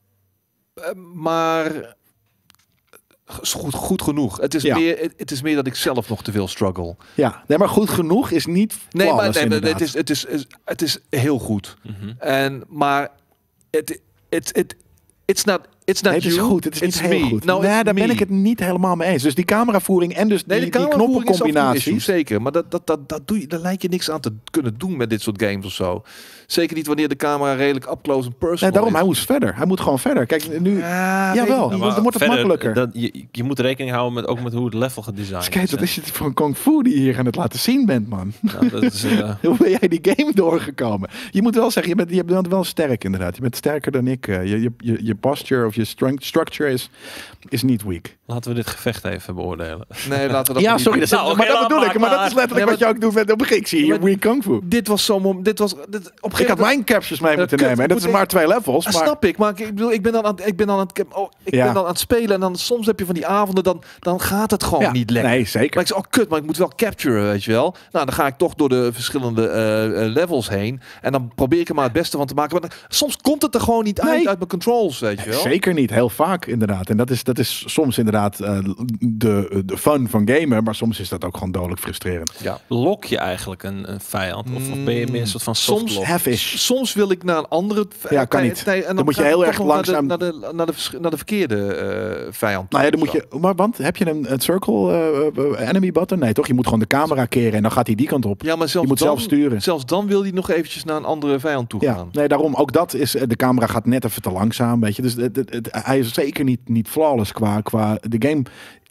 Speaker 2: maar... Goed, goed genoeg. Het is, ja. meer, het is meer dat ik zelf nog te veel struggle.
Speaker 1: Ja, nee, maar goed genoeg is niet
Speaker 2: nee, maar,
Speaker 1: nee,
Speaker 2: maar het, is, het, is, het is heel goed.
Speaker 3: Mm-hmm.
Speaker 2: En, maar het, het, het, it's not, it's not
Speaker 1: nee, het is
Speaker 2: you,
Speaker 1: goed. Het is niet heel
Speaker 2: me.
Speaker 1: goed.
Speaker 2: No,
Speaker 1: nee, daar
Speaker 2: me.
Speaker 1: ben ik het niet helemaal mee eens. Dus die cameravoering en dus
Speaker 2: nee,
Speaker 1: die,
Speaker 2: de
Speaker 1: die knoppencombinaties.
Speaker 2: Issue, zeker, maar dat, dat, dat, dat doe je, daar lijkt je niks aan te kunnen doen met dit soort games of zo. Zeker niet wanneer de camera redelijk up close en personal
Speaker 1: nee, daarom,
Speaker 2: is.
Speaker 1: hij moest verder. Hij moet gewoon verder. Kijk, nu...
Speaker 2: Ja,
Speaker 1: jawel,
Speaker 2: ja,
Speaker 1: dan wordt het
Speaker 3: verder,
Speaker 1: makkelijker.
Speaker 3: Dat, je, je moet rekening houden met, ook met hoe het level gedesigned is.
Speaker 1: Kijk, wat is het voor een kung fu die je hier aan het laten zien bent, man.
Speaker 3: Nou, dat is, uh...
Speaker 1: hoe ben jij die game doorgekomen? Je moet wel zeggen, je bent, je bent wel sterk inderdaad. Je bent sterker dan ik. Je, je, je, je posture of je stru- structure is, is niet weak.
Speaker 3: Laten we dit gevecht even beoordelen.
Speaker 2: Nee, laten we dat
Speaker 1: Ja,
Speaker 2: niet
Speaker 1: sorry,
Speaker 2: doen.
Speaker 1: dat,
Speaker 3: Nou,
Speaker 1: maar
Speaker 3: oké,
Speaker 1: dat
Speaker 3: laat
Speaker 1: bedoel
Speaker 3: maar,
Speaker 1: ik. Maar dat
Speaker 3: maar-
Speaker 1: is letterlijk
Speaker 2: Nee,
Speaker 1: wat je ook doet met de begin. Ik zie hier
Speaker 2: maar-
Speaker 1: weak kung fu.
Speaker 2: Dit was zo mom- dit was dit, op
Speaker 1: Ik had mijn captures mee moeten
Speaker 2: kut,
Speaker 1: nemen. En dat is
Speaker 2: moet
Speaker 1: maar twee levels.
Speaker 2: Ah,
Speaker 1: Maar
Speaker 2: snap ik, maar ik ik bedoel, ik ben dan aan, ik ben dan aan het, oh, ik
Speaker 1: Ja.
Speaker 2: ben dan aan het spelen en dan soms heb je van die avonden, dan, dan gaat het gewoon
Speaker 1: ja,
Speaker 2: niet lekker.
Speaker 1: nee, zeker.
Speaker 2: Maar ik zeg, oh kut, maar ik moet wel capturen, weet je wel. Nou, dan ga ik toch door de verschillende eh, eh, levels heen en dan probeer ik er maar het beste van te maken. Maar dan- soms komt het er gewoon niet uit
Speaker 1: Nee.
Speaker 2: uit mijn controls, weet je wel.
Speaker 1: Zeker niet, heel vaak inderdaad. En dat is, dat is soms inderdaad uh, de, de fun van gamen, maar soms is dat ook gewoon dodelijk frustrerend.
Speaker 2: Ja.
Speaker 3: Lok je eigenlijk een, een vijand? Of, of ben je meer een soort van
Speaker 2: Soms
Speaker 3: softlock?
Speaker 1: Have-ish.
Speaker 2: Soms wil ik naar een andere
Speaker 1: Ja, kan niet.
Speaker 2: tij- en dan,
Speaker 1: Dan moet je
Speaker 2: ga ik
Speaker 1: heel
Speaker 2: toch
Speaker 1: erg
Speaker 2: nog
Speaker 1: langzaam-
Speaker 2: naar de, naar de, naar de, vers- naar de verkeerde eh, vijand.
Speaker 1: Nou ja, dan
Speaker 2: toe
Speaker 1: moet je. Maar want heb je een, een circle uh, uh, enemy button? Nee, toch? Je moet gewoon de camera keren en dan gaat hij die kant op.
Speaker 2: Ja, maar zelfs
Speaker 1: Je moet
Speaker 2: dan,
Speaker 1: zelf sturen.
Speaker 2: Zelfs dan wil hij nog eventjes naar een andere vijand toe
Speaker 1: Ja,
Speaker 2: gaan.
Speaker 1: nee, daarom ook dat is. De camera gaat net even te langzaam, weet je. Dus het, het, het- hij is zeker niet, niet flawless qua, qua de game.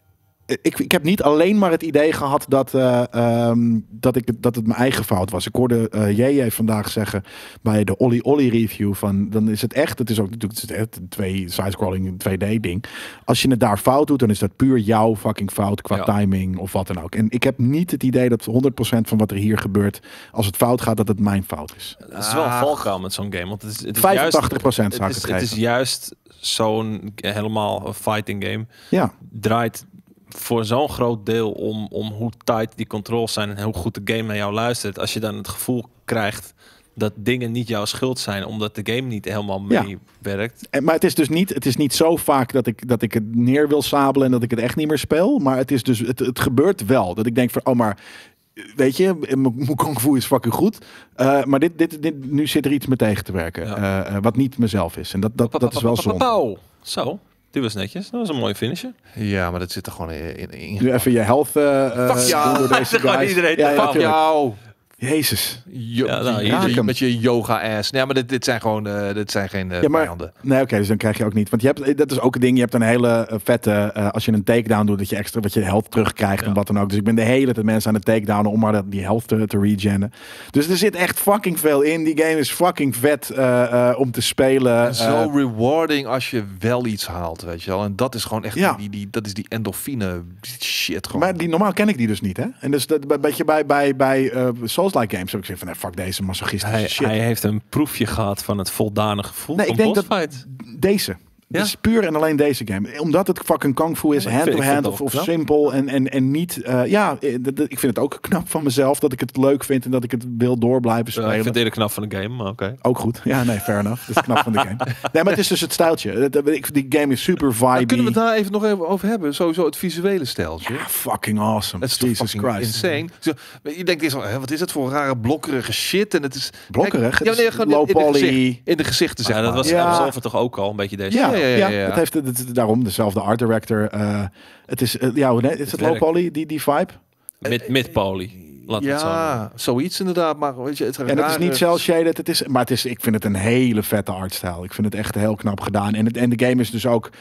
Speaker 1: Ik, ik heb niet alleen maar het idee gehad dat, uh, um, dat, ik, dat het mijn eigen fout was. Ik hoorde uh, J J vandaag zeggen bij de Olly Olly review van dan is het echt, het is ook natuurlijk het is echt een twee side-scrolling twee D ding. Als je het daar fout doet, dan is dat puur jouw fucking fout qua
Speaker 3: Ja.
Speaker 1: timing of wat dan ook. En ik heb niet het idee dat honderd procent van wat er hier gebeurt, als het fout gaat, dat het mijn fout is.
Speaker 3: Het is wel een valkuil met zo'n game. Want het is, het is
Speaker 1: vijfentachtig procent
Speaker 3: juist,
Speaker 1: zou ik
Speaker 3: het,
Speaker 1: het
Speaker 3: is, het
Speaker 1: geven.
Speaker 3: is juist zo'n helemaal fighting game.
Speaker 1: Ja.
Speaker 3: Draait voor zo'n groot deel om, om hoe tight die controls zijn en hoe goed de game naar jou luistert. Als je dan het gevoel krijgt dat dingen niet jouw schuld zijn, omdat de game niet helemaal
Speaker 1: Ja.
Speaker 3: meewerkt.
Speaker 1: En, maar het is dus niet, het is niet zo vaak dat ik, dat ik het neer wil sabelen en dat ik het echt niet meer speel. Maar het is dus, het, het gebeurt wel. Dat ik denk van, oh maar, weet je, mijn kung fu is fucking goed. Uh, maar dit, dit, dit, nu zit er iets mee tegen te werken.
Speaker 3: Ja.
Speaker 1: Uh, uh, wat niet mezelf is. En dat, dat, dat is wel zonde.
Speaker 3: Pauw. Zo, die was netjes. Dat was een mooie finisher.
Speaker 2: Ja, maar dat zit er gewoon in. in, in
Speaker 1: Nu even je health uh, uh,
Speaker 2: Fuck jou.
Speaker 1: doen door deze
Speaker 3: Gewoon
Speaker 1: guys.
Speaker 3: iedereen
Speaker 1: ja,
Speaker 3: te
Speaker 1: ja,
Speaker 3: fuck
Speaker 1: tuurlijk.
Speaker 2: jou.
Speaker 1: Jezus.
Speaker 2: Jo-
Speaker 3: Ja, nou,
Speaker 2: die-
Speaker 1: raak
Speaker 2: die-
Speaker 1: hem.
Speaker 2: met je yoga ass. Nee, maar dit, dit zijn gewoon uh, dit zijn geen uh,
Speaker 1: Ja, maar,
Speaker 2: vijanden.
Speaker 1: nee, oké, dus dan krijg je ook niet. Want je hebt, dat is ook een ding, je hebt een hele uh, vette, uh, als je een takedown doet, dat je extra wat je health terugkrijgt
Speaker 3: Ja.
Speaker 1: en wat dan ook. Dus ik ben de hele tijd mensen aan het takedownen om maar dat, die health te, te regenen. Dus er zit echt fucking veel in. Die game is fucking vet uh, uh, om te spelen.
Speaker 2: En zo
Speaker 1: Uh,
Speaker 2: rewarding als je wel iets haalt, weet je wel. En dat is gewoon echt
Speaker 1: Ja.
Speaker 2: die, die, dat is die endorfine shit gewoon.
Speaker 1: maar die, normaal ken ik die dus niet, hè? En dus dat een beetje bij, bij, bij uh, Souls-like games heb ik gezegd van, nee, fuck deze masochistische
Speaker 3: Hij,
Speaker 1: shit.
Speaker 3: hij heeft een proefje gehad van het voldane gevoel
Speaker 1: Nee,
Speaker 3: van
Speaker 1: ik denk dat-
Speaker 3: bossfight.
Speaker 1: Deze.
Speaker 3: Ja?
Speaker 1: Het is puur en alleen deze game. Omdat het fucking kung fu is,
Speaker 3: Ja, ik vind- ik vind
Speaker 1: hand-to-hand
Speaker 3: het
Speaker 1: of,
Speaker 3: ook
Speaker 1: of
Speaker 3: knap.
Speaker 1: simpel. En, en, en niet... uh, ja, eh, d- d- ik vind het ook knap van mezelf dat ik het leuk vind en dat ik het wil door blijven
Speaker 3: Ja,
Speaker 1: spelen.
Speaker 3: ik vind het eerder knap van de game, maar oké.
Speaker 1: Ook goed. Ja, nee, fair enough. Dat is knap van de game. Nee, maar het is dus het stijltje. Het- het- ik- Die game is super
Speaker 2: Nou,
Speaker 1: vibey.
Speaker 2: kunnen we het daar even nog even over hebben? Sowieso het visuele stijltje.
Speaker 1: Ja, fucking awesome.
Speaker 2: Dat is toch
Speaker 1: Jesus
Speaker 2: fucking
Speaker 1: Christ.
Speaker 2: insane. Zo, je denkt eens, hè, wat is het voor een rare blokkerige shit? En het is
Speaker 1: Blokkerig?
Speaker 2: Kijk, ja, nee,
Speaker 1: Het is
Speaker 2: gewoon
Speaker 1: low
Speaker 2: in, in, de
Speaker 1: poly.
Speaker 2: gezicht, in de gezichten zeg
Speaker 3: Ja, dat
Speaker 2: maar.
Speaker 3: was
Speaker 1: Ja.
Speaker 3: Absolver toch ook al een beetje deze.
Speaker 1: Ja,
Speaker 2: Ja,
Speaker 1: ja,
Speaker 2: ja,
Speaker 1: ja,
Speaker 2: ja, ja.
Speaker 1: Het heeft het, het- daarom dezelfde art director. Uh, het is, uh, ja, hoe nee, is het low
Speaker 3: werkt.
Speaker 1: poly, die, die vibe?
Speaker 3: Mid, mid poly. Laten we het zo noemen.
Speaker 2: Ja, zoiets inderdaad. Maar weet je, het
Speaker 1: En het is
Speaker 2: rare-
Speaker 1: niet cel shaded, het is, maar het is, ik vind het een hele vette artstijl. Ik vind het echt heel knap gedaan. En, het, en de game is dus ook,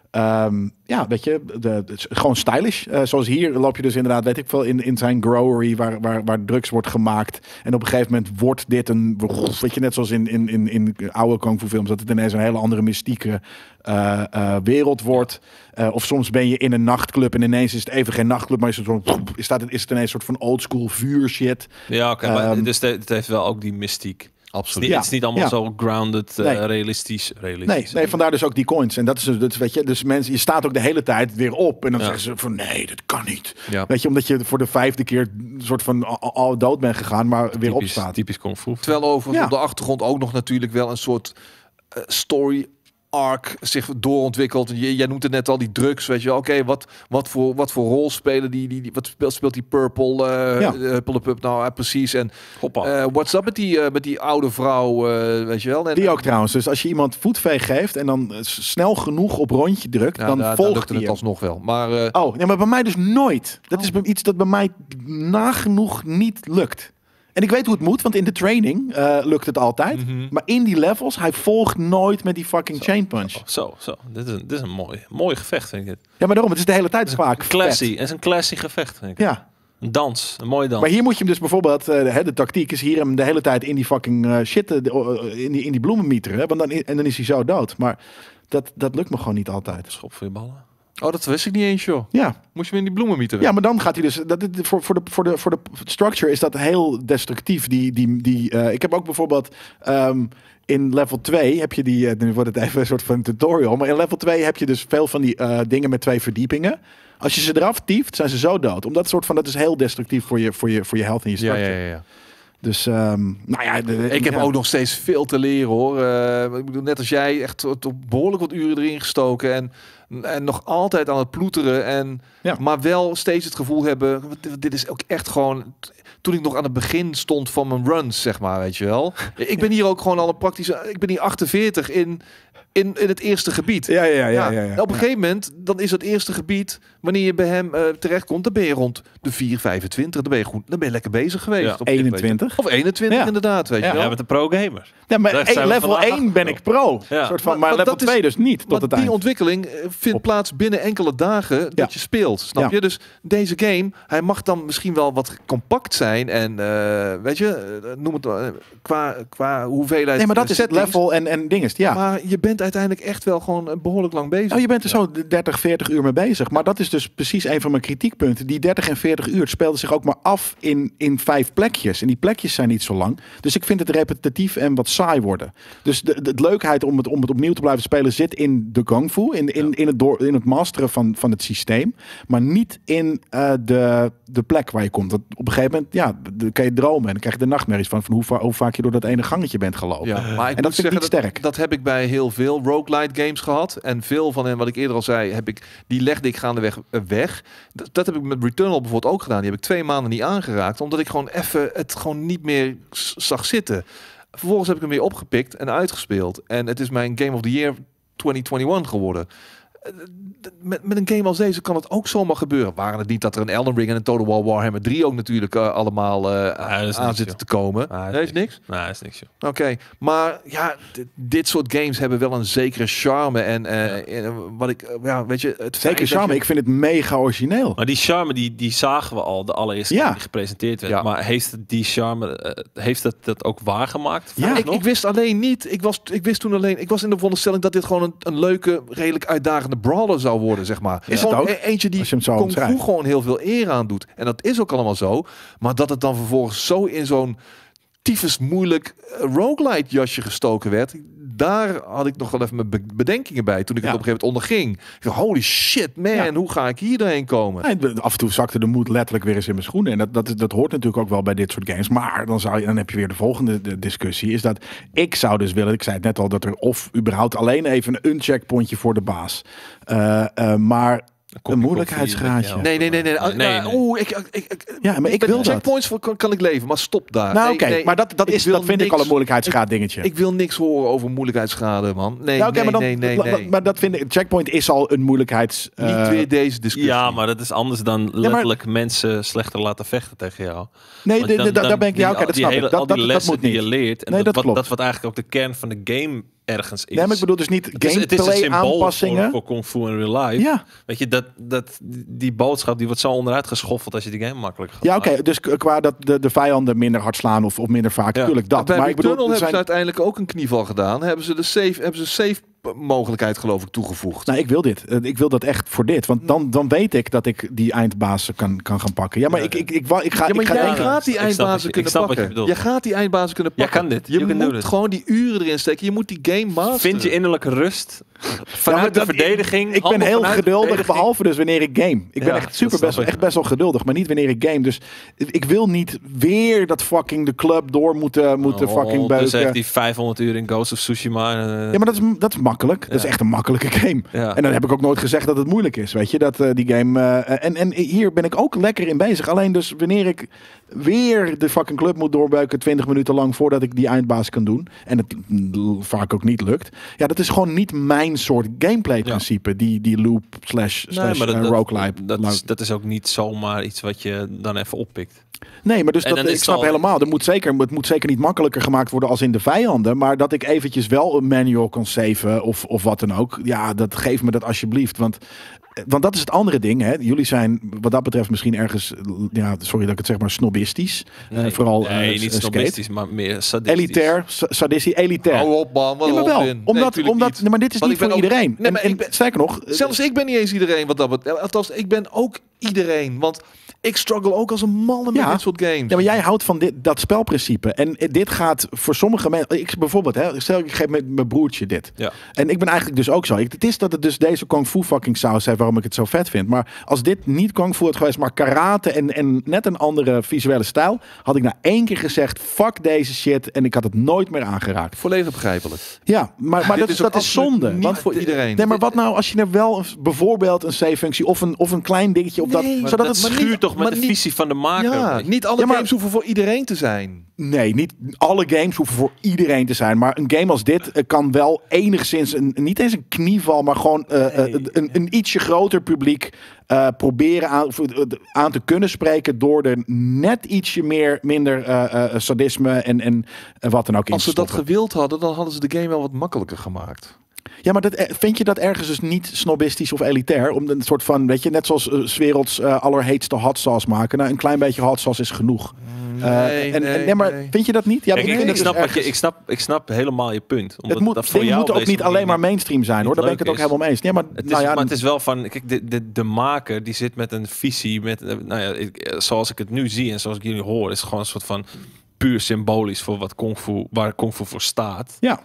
Speaker 1: um, ja, weet je, de, het is gewoon stylish. Uh, zoals hier loop je dus inderdaad, weet ik veel, in, in zijn growery waar, waar, waar drugs wordt gemaakt. En op een gegeven moment wordt dit een, weet je, net zoals in, in, in, in oude kung fu films, dat het ineens een hele andere mystieke uh, uh, wereld wordt. Uh, of soms ben je in een nachtclub en ineens is het even geen nachtclub, maar is het, zo, is, dat, is het ineens een soort van oldschool vuur shit.
Speaker 3: Ja, oké. maar
Speaker 1: Ehm,
Speaker 3: dus het heeft wel ook die mystiek. Het is
Speaker 2: Absoluut.
Speaker 3: niet,
Speaker 1: Ja,
Speaker 3: het is niet allemaal
Speaker 1: ja.
Speaker 3: zo grounded, uh,
Speaker 1: Nee.
Speaker 3: realistisch. realistisch.
Speaker 1: Nee, nee, vandaar dus ook die coins. En dat is dus, dat is, weet je, dus mensen, je staat ook de hele tijd weer op. En dan
Speaker 3: Ja.
Speaker 1: zeggen ze van nee, dat kan niet.
Speaker 2: Ja.
Speaker 1: Weet je, omdat je voor de vijfde keer een soort van al, al dood bent gegaan, maar weer
Speaker 3: typisch,
Speaker 1: opstaat.
Speaker 3: typisch kung fu.
Speaker 2: Terwijl over
Speaker 1: Ja.
Speaker 2: op de achtergrond ook nog natuurlijk wel een soort uh, story arc zich doorontwikkelt. Je, jij noemt het net al, die drugs, weet je wel. Oké, wat, wat, voor, wat voor rol spelen die, die, die wat speelt, speelt die Purple uh,
Speaker 1: Ja.
Speaker 2: uh, Pull-up nou uh, precies. En
Speaker 3: Hoppa.
Speaker 2: uh, what's up met die, uh, met die oude vrouw, uh, weet je wel. En,
Speaker 1: Die ook trouwens. Dus als je iemand voetveeg geeft en dan uh, snel genoeg op rondje drukt,
Speaker 2: ja,
Speaker 1: dan
Speaker 2: daar, daar
Speaker 1: volgt
Speaker 2: lukte
Speaker 1: hij
Speaker 2: het
Speaker 1: hem.
Speaker 2: alsnog wel. Maar uh,
Speaker 1: Oh, nee, maar bij mij dus nooit. Dat
Speaker 2: Oh.
Speaker 1: is iets dat bij mij nagenoeg niet lukt. En ik weet hoe het moet, want in de training uh, lukt het altijd.
Speaker 2: Mhm.
Speaker 1: Maar in die levels, hij volgt nooit met die fucking
Speaker 3: Zo.
Speaker 1: chain punch.
Speaker 3: Oh, zo, zo. Dit is een, dit is een mooi, mooi gevecht, vind ik dit.
Speaker 1: Ja, maar daarom, het is de hele tijd vaak
Speaker 3: Classy.
Speaker 1: vet.
Speaker 3: Het is een classy gevecht, vind ik.
Speaker 1: Ja.
Speaker 3: Een dans, een mooie dans.
Speaker 1: Maar hier moet je hem dus bijvoorbeeld, uh, de tactiek is hier hem de hele tijd in die fucking uh, shit, uh, in, die, in die bloemen mieteren. Want dan, en dan is hij zo dood. Maar dat, dat lukt me gewoon niet altijd.
Speaker 3: Schop voor je ballen.
Speaker 2: Oh, dat wist ik niet eens, joh.
Speaker 1: Ja.
Speaker 2: Moest je hem in die bloemen mieteren?
Speaker 1: Ja, maar dan gaat hij dus... Dat, voor, voor, de, voor, de, voor de structure is dat heel destructief. Die, die, die, uh, ik heb ook bijvoorbeeld... Um, in level twee heb je die... Uh, nu wordt het even een soort van tutorial. Maar in level twee heb je dus veel van die uh, dingen met twee verdiepingen. Als je ze eraf tieft, zijn ze zo dood. Omdat soort van... Dat is heel destructief voor je, voor je, voor je health en je structure.
Speaker 2: Ja, ja, ja. ja.
Speaker 1: Dus, um, nou ja... De, de,
Speaker 2: ik heb
Speaker 1: ja.
Speaker 2: ook nog steeds veel te leren, hoor. Uh, ik bedoel, net als jij, echt behoorlijk wat uren erin gestoken. En, en nog altijd aan het ploeteren. En,
Speaker 1: ja.
Speaker 2: Maar wel steeds het gevoel hebben... Dit is ook echt gewoon... Toen ik nog aan het begin stond van mijn runs, zeg maar, weet je wel. Ik ben hier ook gewoon al een praktische... Ik ben hier achtenveertig in... In, in het eerste gebied.
Speaker 1: Ja, ja, ja. ja, ja.
Speaker 2: Op een gegeven moment, dan is het eerste gebied, wanneer je bij hem uh, terechtkomt, dan ben je rond de vier vijfentwintig. Dan ben je goed, dan ben je lekker bezig geweest.
Speaker 3: Ja.
Speaker 2: Op
Speaker 1: eenentwintig.
Speaker 2: Of eenentwintig, ja. inderdaad, weet
Speaker 1: ja.
Speaker 2: je wel.
Speaker 3: Jij bent een pro-gamer.
Speaker 1: Ja, maar e- level één ben ik pro. Ja. Soort van, maar, maar level twee dus niet, tot het
Speaker 2: die
Speaker 1: eind.
Speaker 2: ontwikkeling vindt Op. plaats binnen enkele dagen dat ja. je speelt, snap ja. je? Dus deze game, hij mag dan misschien wel wat compact zijn en, uh, weet je, uh, noem het uh, qua, qua hoeveelheid
Speaker 1: Nee, maar dat
Speaker 2: uh,
Speaker 1: is het level en, en dinges, ja.
Speaker 2: Maar je bent uiteindelijk echt wel gewoon behoorlijk lang bezig.
Speaker 1: Oh, je bent er zo dertig, veertig uur mee bezig. Maar dat is dus precies een van mijn kritiekpunten. Die dertig en veertig uur speelden zich ook maar af in, in vijf plekjes. En die plekjes zijn niet zo lang. Dus ik vind het repetitief en wat saai worden. Dus de, de, de leukheid om het, om het opnieuw te blijven spelen zit in de kung fu. In, in, in, het, door, in het masteren van, van het systeem. Maar niet in uh, de, de plek waar je komt. Want op een gegeven moment, ja, dan kan je dromen. En dan krijg je de nachtmerries van, van hoe, va- hoe vaak je door dat ene gangetje bent gelopen.
Speaker 2: Ja, maar ik
Speaker 1: en dat vind ik niet
Speaker 2: dat,
Speaker 1: sterk.
Speaker 2: Dat heb ik bij heel veel roguelite games gehad. En veel van hen, wat ik eerder al zei, heb ik, die legde ik gaandeweg weg. Dat, dat heb ik met Returnal bijvoorbeeld ook gedaan. Die heb ik twee maanden niet aangeraakt. Omdat ik gewoon even het gewoon niet meer zag zitten. Vervolgens heb ik hem weer opgepikt en uitgespeeld. En het is mijn Game of the Year twintig eenentwintig geworden. Met, met een game als deze kan het ook zomaar gebeuren. Waren het niet dat er een Elden Ring en een Total War Warhammer drie ook natuurlijk uh, allemaal uh, ja, aan niks, zitten joh. te komen.
Speaker 3: Ah,
Speaker 2: nee, is niks?
Speaker 3: Nee, is niks.
Speaker 2: Oké, okay. Maar ja, dit, dit soort games hebben wel een zekere charme en, uh, ja. en wat ik, uh, ja, weet je, het
Speaker 1: zeker charme. Je... Ik vind het mega origineel.
Speaker 3: Maar die charme die, die zagen we al de allereerste
Speaker 1: ja.
Speaker 3: keer die gepresenteerd werd. Ja. Maar heeft die charme, uh, heeft dat dat ook waargemaakt?
Speaker 2: Ja, ik, ik wist alleen niet. Ik was, ik wist toen alleen. Ik was in de veronderstelling dat dit gewoon een, een leuke, redelijk uitdagende brawler zou worden, zeg maar.
Speaker 1: Is
Speaker 2: gewoon
Speaker 1: het ook?
Speaker 2: E- eentje die Kung Fu gewoon heel veel eer aan doet. En dat is ook allemaal zo. Maar dat het dan vervolgens zo in zo'n tyfus moeilijk uh, roguelite jasje gestoken werd. Daar had ik nog wel even mijn bedenkingen bij toen ik ja. het op een gegeven moment onderging. Ik dacht, holy shit man, ja. hoe ga ik hier doorheen komen?
Speaker 1: Nee, af en toe zakte de moed letterlijk weer eens in mijn schoenen. En dat, dat, dat hoort natuurlijk ook wel bij dit soort games. Maar dan, zou je, dan heb je weer de volgende de discussie. Is dat ik zou dus willen, ik zei het net al, dat er of überhaupt alleen even een uncheckpointje voor de baas. Uh, uh, maar... Een moeilijkheidsgraadje.
Speaker 2: Nee, nee, nee, nee. nee, nee, nee. Oeh, ik, ik, ik,
Speaker 1: ja, maar ik, ik wil dat.
Speaker 2: Checkpoints voor kan, kan ik leven, maar stop daar.
Speaker 1: Nou, oké,
Speaker 2: okay, nee,
Speaker 1: maar dat, dat, is, dat vind niks, ik al een moeilijkheidsgraad dingetje.
Speaker 2: Ik, ik wil niks horen over moeilijkheidsgraden, man. Nee,
Speaker 1: nou, okay,
Speaker 2: nee,
Speaker 1: maar dan,
Speaker 2: nee, nee, nee, nee.
Speaker 1: Maar dat vind ik, checkpoint is al een moeilijkheids... Uh,
Speaker 2: Niet weer deze discussie.
Speaker 3: Ja, maar dat is anders dan letterlijk ja, maar, mensen slechter laten vechten tegen jou.
Speaker 1: Nee, de, de, dan, daar ben ik... Ja, oké, okay, dat snap
Speaker 3: hele,
Speaker 1: ik. Dat,
Speaker 3: al die
Speaker 1: dat,
Speaker 3: lessen
Speaker 1: dat moet
Speaker 3: die je leert. En
Speaker 1: nee,
Speaker 3: dat,
Speaker 1: dat
Speaker 3: wat, dat wat eigenlijk ook de kern van de game ergens is.
Speaker 1: Nee, maar ik bedoel dus niet gameplay aanpassingen.
Speaker 3: Voor, voor Kung Fu in real life.
Speaker 1: Ja.
Speaker 3: Weet je, dat, dat, die boodschap die wordt zo onderuit geschoffeld als je die game makkelijk gaat.
Speaker 1: Ja, oké. Okay, dus qua dat de, de vijanden minder hard slaan of, of minder vaak. Ja. Tuurlijk dat.
Speaker 2: Bij
Speaker 1: maar ik bedoel,
Speaker 2: hebben
Speaker 1: zijn...
Speaker 2: ze uiteindelijk ook een knieval gedaan. Hebben ze de save, hebben ze save mogelijkheid geloof ik toegevoegd.
Speaker 1: Nou, ik wil dit. Ik wil dat echt voor dit. Want dan, dan weet ik dat ik die eindbazen kan, kan gaan pakken. Ja, maar
Speaker 3: ja,
Speaker 1: ik, ik, ik, ik, ik ga...
Speaker 2: Ja, maar
Speaker 1: ik ga
Speaker 2: jij
Speaker 1: denken,
Speaker 2: gaat die eindbazen kunnen pakken. Je, je gaat die eindbazen kunnen pakken.
Speaker 3: Je kan dit.
Speaker 2: Je,
Speaker 3: je
Speaker 2: moet
Speaker 3: dit.
Speaker 2: gewoon die uren erin steken. Je moet die game masteren.
Speaker 3: Vind je innerlijke rust vanuit ja, de
Speaker 1: dat,
Speaker 3: verdediging?
Speaker 1: Ik, ik ben heel geduldig, behalve dus wanneer ik game. Ik ben
Speaker 3: ja,
Speaker 1: echt super best, echt best wel geduldig, maar niet wanneer ik game. Dus ik wil niet weer dat fucking de club door moeten, moeten
Speaker 3: oh,
Speaker 1: fucking beuken.
Speaker 3: Dus heeft die vijfhonderd uur in Ghost of Tsushima. Uh,
Speaker 1: ja, maar dat is, dat is makkelijk. Ja. Dat is echt een makkelijke game. Ja. En dan heb ik ook nooit gezegd dat het moeilijk is, weet je. Dat uh, die game... Uh, en, en hier ben ik ook lekker in bezig. Alleen dus wanneer ik weer de fucking club moet doorbeuken twintig minuten lang voordat ik die eindbaas kan doen. En het vaak ook niet lukt. Ja, dat is gewoon niet mijn soort gameplay principe. Ja. Die, die loop slash, slash nee, dat, uh, roguelite.
Speaker 3: Dat, dat, is, dat is ook niet zomaar iets wat je dan even oppikt.
Speaker 1: Nee, maar dus dat, ik snap al... helemaal. Er moet zeker, het moet zeker niet makkelijker gemaakt worden als in de vijanden. Maar dat ik eventjes wel een manual kan saven of, of wat dan ook. Ja, dat geef me dat alsjeblieft. Want want dat is het andere ding. Hè. Jullie zijn wat dat betreft misschien ergens, ja, sorry dat ik het zeg maar, snobistisch.
Speaker 3: Nee,
Speaker 1: uh, vooral
Speaker 3: nee,
Speaker 1: uh,
Speaker 3: niet
Speaker 1: skate.
Speaker 3: snobistisch, maar meer sadistisch.
Speaker 1: Elitair, sadistisch, elitair.
Speaker 2: Hou op man, wat
Speaker 1: Ja, maar wel,
Speaker 2: onzin.
Speaker 1: omdat,
Speaker 2: Nee,
Speaker 1: omdat
Speaker 2: niet.
Speaker 1: nee, maar dit is
Speaker 2: Want
Speaker 1: niet
Speaker 2: ik
Speaker 1: voor
Speaker 2: ben ook-
Speaker 1: iedereen.
Speaker 2: Nee, maar
Speaker 1: en,
Speaker 2: ik ben-
Speaker 1: en sterker nog,
Speaker 2: Zelfs ik ben niet eens iedereen wat dat betreft. Althans, ik ben ook iedereen. Want ik struggle ook als een malle met
Speaker 1: Ja.
Speaker 2: dit soort games.
Speaker 1: ja, maar jij houdt van dit, dat spelprincipe. En dit gaat voor sommige mensen... Ik bijvoorbeeld, hè, stel ik geef met mijn broertje dit.
Speaker 3: Ja.
Speaker 1: En ik ben eigenlijk dus ook zo. Ik, het is dat het dus deze kung fu fucking saus heeft waarom ik het zo vet vind. Maar als dit niet kung fu had geweest, maar karate en, en net een andere visuele stijl, had ik na één keer gezegd, fuck deze shit. En ik had het nooit meer aangeraakt.
Speaker 2: Volledig begrijpelijk.
Speaker 1: Ja, maar, maar
Speaker 2: Dit
Speaker 1: dat,
Speaker 2: is ook
Speaker 1: dat is
Speaker 2: absoluut
Speaker 1: zonde.
Speaker 2: niet
Speaker 1: Want-
Speaker 2: voor iedereen.
Speaker 1: Nee, maar wat nou als je er wel een- bijvoorbeeld een save-functie of een, of een klein dingetje op
Speaker 2: Nee,
Speaker 1: dat...
Speaker 2: maar
Speaker 1: zodat
Speaker 3: dat
Speaker 1: het,
Speaker 3: schuurt
Speaker 2: niet-
Speaker 3: toch met
Speaker 2: maar
Speaker 3: de
Speaker 2: niet-
Speaker 3: visie van de maker.
Speaker 2: Ja, niet alle
Speaker 1: Ja, maar-
Speaker 2: games hoeven voor iedereen te zijn.
Speaker 1: Nee, niet alle games hoeven voor iedereen te zijn. Maar een game als dit eh, kan wel enigszins, een, niet eens een knieval, maar gewoon eh, eh, een, een ietsje groter publiek eh, proberen aan, of, eh, aan te kunnen spreken door er net ietsje meer, minder eh, eh, sadisme en, en eh, wat dan ook in
Speaker 2: Als
Speaker 1: te
Speaker 2: ze dat
Speaker 1: stoppen.
Speaker 2: gewild hadden, dan hadden ze de game wel wat makkelijker gemaakt.
Speaker 1: Ja, maar dat, eh, vind je dat ergens dus niet snobistisch of elitair? Om een soort van, weet je, net zoals uh, 's werelds uh, allerheetste hot sauce maken. Nou, een klein beetje hot sauce is genoeg.
Speaker 2: Nee,
Speaker 1: Uh, en,
Speaker 2: nee,
Speaker 1: en, nee, maar
Speaker 2: nee.
Speaker 1: vind je dat niet? Ja,
Speaker 3: Kijk,
Speaker 1: ik
Speaker 3: ik,
Speaker 1: vind
Speaker 3: ik,
Speaker 1: het dus
Speaker 3: snap wat je,
Speaker 1: ergens-
Speaker 3: ik, snap, ik snap helemaal je punt. Omdat
Speaker 1: Het moet,
Speaker 3: dat voor
Speaker 1: dingen
Speaker 3: jou
Speaker 1: moeten ook
Speaker 3: deze
Speaker 1: niet alleen
Speaker 3: manier
Speaker 1: maar mainstream zijn, hoor. Daar ben ik het ook
Speaker 3: leuk is.
Speaker 1: helemaal mee eens. Ja, maar,
Speaker 3: Het is,
Speaker 1: nou ja,
Speaker 3: maar het is wel van, kijk, de, de, de maker die zit met een visie, met, eh, nou ja, ik, zoals ik het nu zie en zoals ik jullie hoor, is gewoon een soort van puur symbolisch voor wat kung fu, waar kung fu voor staat.
Speaker 1: ja.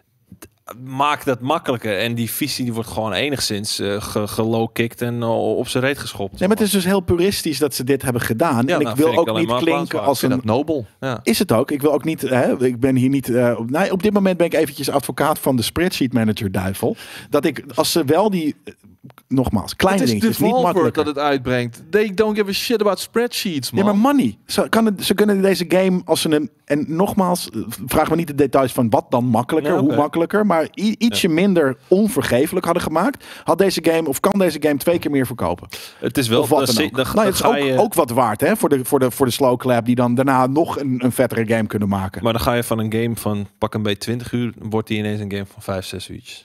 Speaker 3: Maakt dat makkelijker en die visie die wordt gewoon enigszins uh, ge, gelow-kicked en uh, op zijn reet geschopt.
Speaker 1: Nee, maar het is dus heel puristisch dat ze dit hebben gedaan.
Speaker 3: Ja,
Speaker 1: en ik
Speaker 3: nou,
Speaker 1: wil
Speaker 3: vind ik
Speaker 1: ook
Speaker 3: alleen
Speaker 1: niet
Speaker 3: maar
Speaker 1: klinken
Speaker 3: applaus
Speaker 1: als
Speaker 2: Ik vind
Speaker 1: een...
Speaker 2: dat nobel. Ja.
Speaker 1: Is het ook. Ik wil ook niet... Hè, ik ben hier niet... Uh, op, nee, op dit moment ben ik eventjes advocaat van de spreadsheet manager duivel. Dat ik, als ze wel die... Uh, nogmaals, kleine
Speaker 2: Het is
Speaker 1: dingetjes, niet
Speaker 2: Devolver
Speaker 1: makkelijker.
Speaker 2: dat het uitbrengt. They don't give a shit about spreadsheets, man.
Speaker 1: Ja, maar money. Ze, kan het, ze kunnen deze game, als ze hem... En nogmaals, uh, vraag me niet de details van wat dan makkelijker,
Speaker 3: Ja, oké.
Speaker 1: hoe makkelijker. Maar i- ietsje minder onvergeeflijk hadden gemaakt. Had deze game, of kan deze game twee keer meer verkopen.
Speaker 3: Het is wel
Speaker 1: Of wat
Speaker 3: dan
Speaker 1: dan
Speaker 3: zie-
Speaker 1: ook.
Speaker 3: dan-
Speaker 1: Nou,
Speaker 3: dan
Speaker 1: het is
Speaker 3: ga
Speaker 1: ook,
Speaker 3: je-
Speaker 1: ook wat waard, hè? Voor de, voor, de, voor de slow clap, die dan daarna nog een, een vettere game kunnen maken.
Speaker 3: Maar dan ga je van een game van pak een beetje twintig uur, wordt die ineens een game van vijf, zes uurtjes.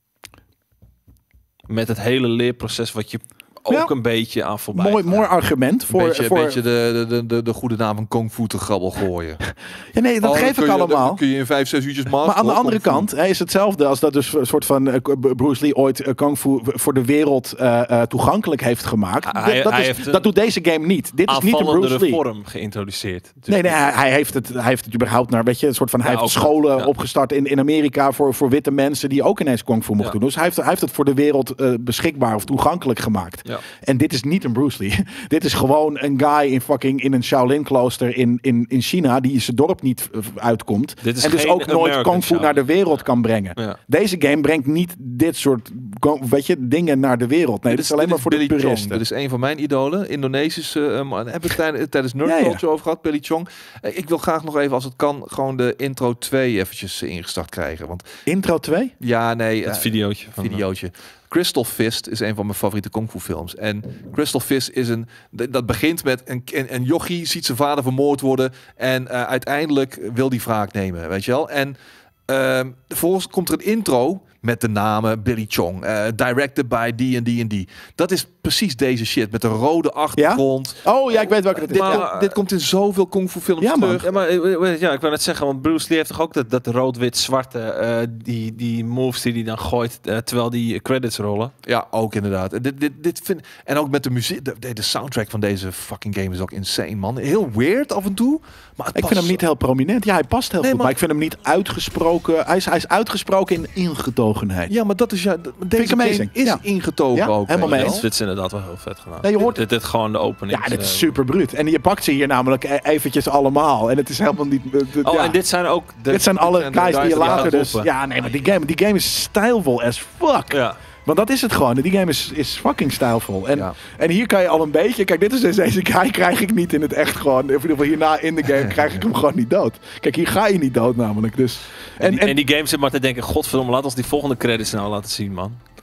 Speaker 3: Met het hele leerproces wat je ook
Speaker 1: Ja.
Speaker 3: een beetje aan voorbij
Speaker 1: Mooi,
Speaker 3: gaat.
Speaker 1: mooi argument. Voor,
Speaker 2: Een beetje,
Speaker 1: voor,
Speaker 2: een beetje de, de, de, de goede naam van Kung Fu te grabbel gooien.
Speaker 1: ja, nee, dat
Speaker 2: Oh,
Speaker 1: geef
Speaker 2: kun
Speaker 1: ik
Speaker 2: je-
Speaker 1: allemaal.
Speaker 2: dan kun je in vijf, zes uurtjes maken.
Speaker 1: Maar aan de andere kant hè, is hetzelfde als dat dus een soort van uh, Bruce Lee ooit uh, Kung Fu voor de wereld uh, uh, toegankelijk heeft gemaakt.
Speaker 3: Hij-
Speaker 1: dat,
Speaker 3: hij
Speaker 1: is,
Speaker 3: heeft een
Speaker 1: dat doet deze game niet. Dit is niet een
Speaker 3: aanvallende
Speaker 1: Bruce Lee.
Speaker 3: vorm geïntroduceerd. Dus
Speaker 1: Nee, nee, hij, hij heeft het, hij heeft het überhaupt naar, weet je, een soort van, hij
Speaker 3: Ja,
Speaker 1: heeft
Speaker 3: ook
Speaker 1: scholen
Speaker 3: dat, ja.
Speaker 1: opgestart in, in Amerika voor, voor witte mensen die ook ineens Kung Fu mochten
Speaker 3: Ja.
Speaker 1: doen. Dus hij heeft, hij heeft het voor de wereld uh, beschikbaar of toegankelijk gemaakt.
Speaker 3: Ja.
Speaker 1: En dit is niet een Bruce Lee. Dit is gewoon een guy in fucking in een Shaolin klooster in, in, in China die zijn dorp niet uh, uitkomt.
Speaker 3: Dit is
Speaker 1: en dus
Speaker 3: geen
Speaker 1: ook nooit
Speaker 3: American
Speaker 1: Kung Fu
Speaker 3: Shaolin.
Speaker 1: naar de wereld kan brengen.
Speaker 3: Ja.
Speaker 1: Deze game brengt niet dit soort weet je, dingen naar de wereld. Nee, dit is alleen maar voor de
Speaker 2: Billy Chong.
Speaker 1: puristen.
Speaker 2: Dat is een van mijn idolen. Indonesische uh, man. Hebben we het tijdens, tijdens Nerd
Speaker 1: Ja, ja.
Speaker 2: Culture over gehad, Billy Chong. Uh, ik wil graag nog even, als het kan, gewoon de intro twee eventjes uh, ingestart krijgen. Want
Speaker 1: Intro twee?
Speaker 2: ja, nee.
Speaker 3: Het
Speaker 2: uh,
Speaker 3: videootje. Van,
Speaker 2: videootje. Crystal Fist is een van mijn favoriete kung fu films. En Crystal Fist is een... d- Dat begint met een, een, een jochie ziet zijn vader vermoord worden. En uh, uiteindelijk wil die wraak nemen, weet je wel. En uh, vervolgens komt er een intro met de namen Billy Chong. Uh, directed by die en die en die. Dat is precies deze shit. Met een rode achtergrond.
Speaker 1: Oh ja, ik weet welke het is.
Speaker 2: Dit,
Speaker 3: Maar-
Speaker 2: komt- dit komt in zoveel kung fu films
Speaker 1: Ja, man.
Speaker 2: terug.
Speaker 3: Ja, maar eh, eh, ja, ik wil net zeggen, want Bruce Lee heeft toch ook dat, dat rood-wit-zwarte, eh, die, die moves die hij dan gooit, eh, terwijl die credits rollen.
Speaker 2: Ja, ook inderdaad. En Dit, dit, dit vind, en ook met de muziek. De, de soundtrack van deze fucking game is ook insane, man. Heel weird af en toe. Maar het
Speaker 1: Ik vind
Speaker 2: past
Speaker 1: hem niet heel prominent. Ja, hij past heel
Speaker 2: Nee,
Speaker 1: goed. Maar,
Speaker 2: maar-
Speaker 1: ik vind hem niet uitgesproken. Hij is, hij is uitgesproken in ingetogenheid.
Speaker 2: Ja, maar dat is ja. dat- Deze
Speaker 1: ik amazing.
Speaker 2: game is
Speaker 1: Ja.
Speaker 2: ingetogen
Speaker 1: Ja,
Speaker 2: ook.
Speaker 1: helemaal
Speaker 2: weet je
Speaker 1: mee
Speaker 2: wel.
Speaker 3: Dit is inderdaad wel heel vet gedaan.
Speaker 1: Nee, je hoort-
Speaker 3: dit, dit gewoon de opening.
Speaker 1: Ja, dit is super bruut. En je pakt ze hier namelijk e- eventjes allemaal. En het is helemaal niet... uh, d-
Speaker 3: Oh,
Speaker 1: ja.
Speaker 3: en dit zijn ook de...
Speaker 1: Dit zijn alle
Speaker 2: zijn de
Speaker 1: guys die je
Speaker 2: guys die
Speaker 1: later
Speaker 3: gaan
Speaker 1: dus...
Speaker 3: poppen.
Speaker 1: Ja, nee, maar die game, die game is stijlvol as fuck.
Speaker 3: Ja.
Speaker 1: Want dat is het gewoon. Die game is, is fucking stijlvol. En,
Speaker 2: Ja.
Speaker 1: en hier kan je al een beetje... Kijk, dit is dus deze guy krijg ik niet in het echt gewoon. In ieder geval hierna in de game krijg ik hem gewoon niet dood. Kijk, hier ga je niet dood namelijk. Dus,
Speaker 3: En,
Speaker 1: en,
Speaker 3: die,
Speaker 1: en,
Speaker 3: en die game zit maar te denken, godverdomme, laat ons die volgende credits nou laten zien, man.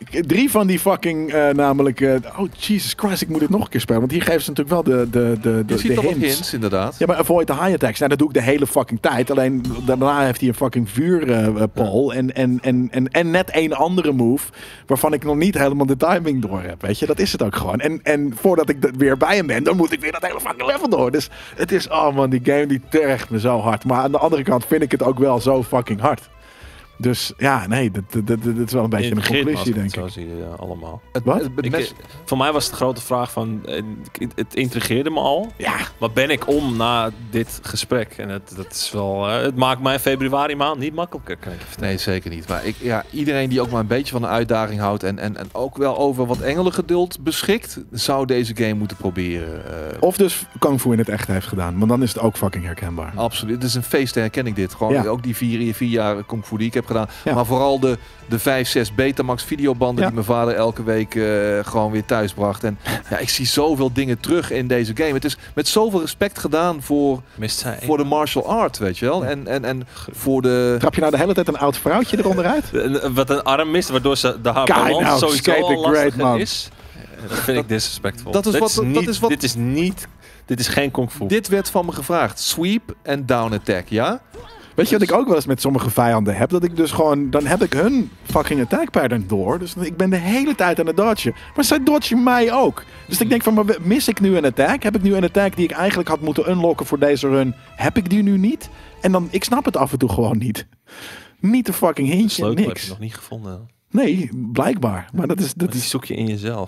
Speaker 1: drie van die fucking, uh, namelijk... Uh, oh, Jesus Christ, ik moet dit nog een keer spelen. Want hier geven ze natuurlijk wel de, de, de, de,
Speaker 2: Je ziet
Speaker 1: de
Speaker 2: toch
Speaker 1: hints.
Speaker 2: hints, inderdaad.
Speaker 1: Ja, maar avoid the high attacks. Nou, dat doe ik de hele fucking tijd. Alleen daarna heeft hij een fucking vuurpol. Uh, en, en, en, en, en net één andere move... waarvan ik nog niet helemaal de timing door heb. Weet je, dat is het ook gewoon. En, en voordat ik er weer bij hem ben... dan moet ik weer dat hele fucking level door. Dus het is... Oh man, die game die tergt me zo hard. Maar aan de andere kant vind ik het ook wel zo fucking hard. Dus ja, nee, dat, dat, dat, dat is wel een beetje een conclusie, denk ik.
Speaker 3: Zo zie je ja, allemaal.
Speaker 1: Het, Wat?
Speaker 2: Het, het
Speaker 3: ik,
Speaker 2: mes...
Speaker 3: Voor mij was de grote vraag van... Het intrigeerde me al.
Speaker 1: Ja.
Speaker 3: Wat ben ik om na dit gesprek? En het, dat is wel, uh, het maakt mijn februari maand niet makkelijker, kan ik je vertellen.
Speaker 2: Nee, zeker niet. Maar ik, ja, iedereen die ook maar een beetje van een uitdaging houdt... en, en, en ook wel over wat engelengeduld beschikt... zou deze game moeten proberen. Uh,
Speaker 1: of dus Kung Fu in het echt heeft gedaan. Want dan is het ook fucking herkenbaar.
Speaker 2: Absoluut. Het is een feest, herken ik dit. Gewoon ja. Ook die vier, vier jaar Kung Fu die ik heb gedaan. Ja. Maar vooral de, de vijf, zes Betamax videobanden... Ja. die mijn vader elke week uh, gewoon weer thuis bracht. En ja, ik zie zoveel dingen terug in deze game. Het is met zoveel respect gedaan voor, voor de martial art, weet je wel. En, en, en voor de...
Speaker 1: Trap je nou de hele tijd een oud vrouwtje eronder uit?
Speaker 3: Wat een arm mist, waardoor ze de haar balans sowieso al lastiger is. Dat vind ik disrespectvol.
Speaker 2: Dat is wat,
Speaker 3: dit, is niet,
Speaker 2: dat is wat,
Speaker 3: dit is niet... Dit is geen kung fu.
Speaker 2: Dit werd van me gevraagd. Sweep en down attack, ja?
Speaker 1: Weet je wat ik ook wel eens met sommige vijanden heb? Dat ik dus gewoon... Dan heb ik hun fucking attack pattern door. Dus ik ben de hele tijd aan het dodgen. Maar zij dodgen mij ook. Dus ik denk van, maar mis ik nu een attack? Heb ik nu een attack die ik eigenlijk had moeten unlocken voor deze run? Heb ik die nu niet? En dan, ik snap het af en toe gewoon niet. Niet een fucking hintje, niks.
Speaker 3: heb je nog niet gevonden.
Speaker 1: Nee, blijkbaar. Maar dat is... Dat
Speaker 3: die
Speaker 1: is...
Speaker 3: zoek je in jezelf.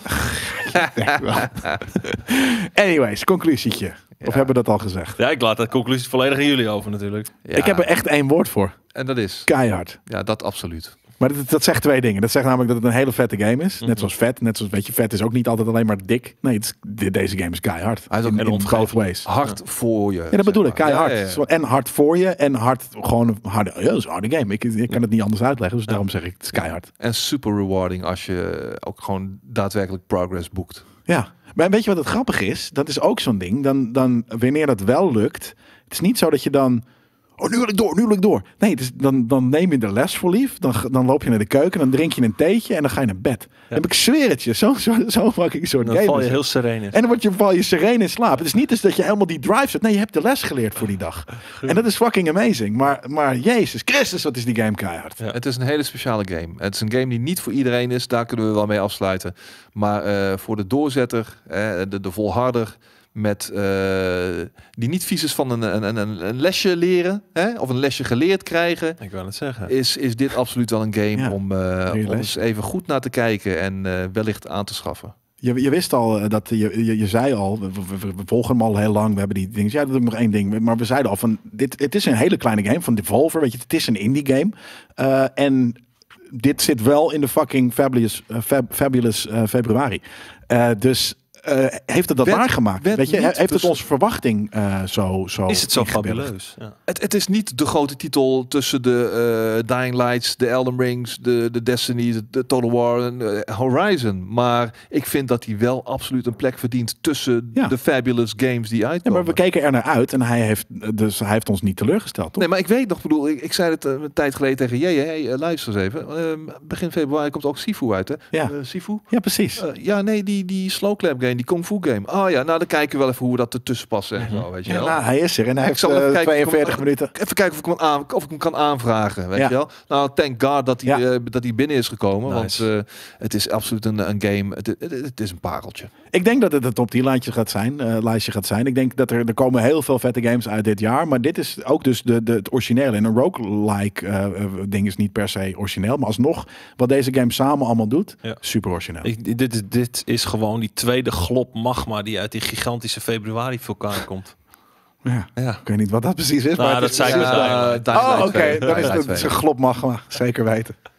Speaker 1: Anyways, conclusietje.
Speaker 2: Ja.
Speaker 1: Of hebben we dat al gezegd?
Speaker 3: Ja, ik laat de conclusie volledig aan jullie over natuurlijk.
Speaker 2: Ja.
Speaker 1: Ik heb er echt één woord voor.
Speaker 2: En dat is?
Speaker 1: Keihard.
Speaker 2: Ja, dat absoluut.
Speaker 1: Maar dat, dat zegt twee dingen. Dat zegt namelijk dat het een hele vette game is.
Speaker 3: Mm-hmm.
Speaker 1: Net zoals vet. Net zoals, weet je, vet is ook niet altijd alleen maar dik. Nee, het is, deze game is keihard.
Speaker 2: Hij is ook
Speaker 1: in, in both ways.
Speaker 2: Hard ja. voor je.
Speaker 1: Ja, dat bedoel ik. Keihard.
Speaker 2: Ja, ja, ja.
Speaker 1: En hard voor je. En hard gewoon een harde, ja, dat is een harde game. Ik, ik kan het niet anders uitleggen. Dus ja. daarom zeg ik, het is keihard.
Speaker 2: En super rewarding als je ook gewoon daadwerkelijk progress boekt.
Speaker 1: Ja. Maar weet je wat het grappig is? Dat is ook zo'n ding. Dan, dan, wanneer dat wel lukt. Het is niet zo dat je dan... Oh, nu wil ik door, nu wil ik door. Nee, dus dan, dan neem je de les voor lief. Dan, dan loop je naar de keuken, dan drink je een theetje en dan ga je naar bed. Ja. Dan heb ik zweer het je, zo'n zo, zo fucking soort game.
Speaker 3: Dan val je heel sereen in.
Speaker 1: En dan word je, val je sereen in slaap. Het is niet dus dat je helemaal die drive zet. Nee, je hebt de les geleerd voor die dag. En dat is fucking amazing. Maar, maar Jezus Christus, wat is die game keihard.
Speaker 2: Ja. Het is een hele speciale game. Het is een game die niet voor iedereen is. Daar kunnen we wel mee afsluiten. Maar uh, voor de doorzetter, uh, de, de volharder... Met, uh, die niet vies is van een, een, een, een lesje leren, hè? Of een lesje geleerd krijgen.
Speaker 3: Ik wil het zeggen.
Speaker 2: Is, is dit absoluut wel een game ja, om, uh, om eens even goed naar te kijken en uh, wellicht aan te schaffen.
Speaker 1: Je, je wist al dat, je, je, je zei al, we, we, we volgen hem al heel lang, we hebben die dingen. Ja, dat is nog één ding. Maar we zeiden al van, dit, het is een hele kleine game van Devolver, weet je, het is een indie game. Uh, en dit zit wel in de fucking Fabulous, uh, fab, fabulous uh, februari. Uh, dus... Uh, heeft het dat
Speaker 2: werd,
Speaker 1: waargemaakt? Weet je, heeft
Speaker 2: dus
Speaker 1: het onze verwachting uh, zo, zo...
Speaker 3: Is het zo fabuleus? Ja.
Speaker 2: Het, het is niet de grote titel tussen de uh, Dying Lights, de Elden Rings, de, de Destiny, de, de Total War en uh, Horizon. Maar ik vind dat hij wel absoluut een plek verdient tussen ja. de fabulous games die uitkomen.
Speaker 1: Ja, maar we keken er naar uit en hij heeft, dus hij heeft ons niet teleurgesteld, toch?
Speaker 2: Nee, maar ik weet nog, bedoel, ik, ik zei het uh, een tijd geleden tegen jij, hey, uh, luister eens even. Uh, begin februari komt ook Sifu uit, hè?
Speaker 1: Ja,
Speaker 2: uh, Sifu?
Speaker 1: Ja, precies.
Speaker 2: Uh, ja, nee, die, die slow clap game, die Kung Fu game. Oh ja, nou dan kijken we wel even hoe we dat ertussen passen en zo, weet je wel.
Speaker 1: Ja, nou, hij is er en hij ik heeft uh, tweeënveertig
Speaker 2: hem,
Speaker 1: minuten.
Speaker 2: Even kijken of ik, hem aan, of ik hem kan aanvragen, weet ja. je wel. Nou, thank God dat hij, ja. uh, dat hij binnen is gekomen, nice. want uh, het is absoluut een, een game, het, het, het is een pareltje.
Speaker 1: Ik denk dat het een top tien lijstje gaat zijn, uh, lijstje gaat zijn. Ik denk dat er, er komen heel veel vette games uit dit jaar, maar dit is ook dus de, de, het originele. En een roguelike uh, ding is niet per se origineel, maar alsnog, wat deze game samen allemaal doet, ja. super origineel.
Speaker 3: Ik, dit, is, dit is gewoon die tweede glop magma die uit die gigantische februari vulkaan komt.
Speaker 1: Ja. ja, ik weet niet wat dat precies is.
Speaker 3: Nou,
Speaker 1: maar
Speaker 3: dat
Speaker 1: is,
Speaker 3: zei ik
Speaker 1: ja,
Speaker 3: uh,
Speaker 1: uh, Oh, oké, okay. dan is het een glop magma, zeker weten.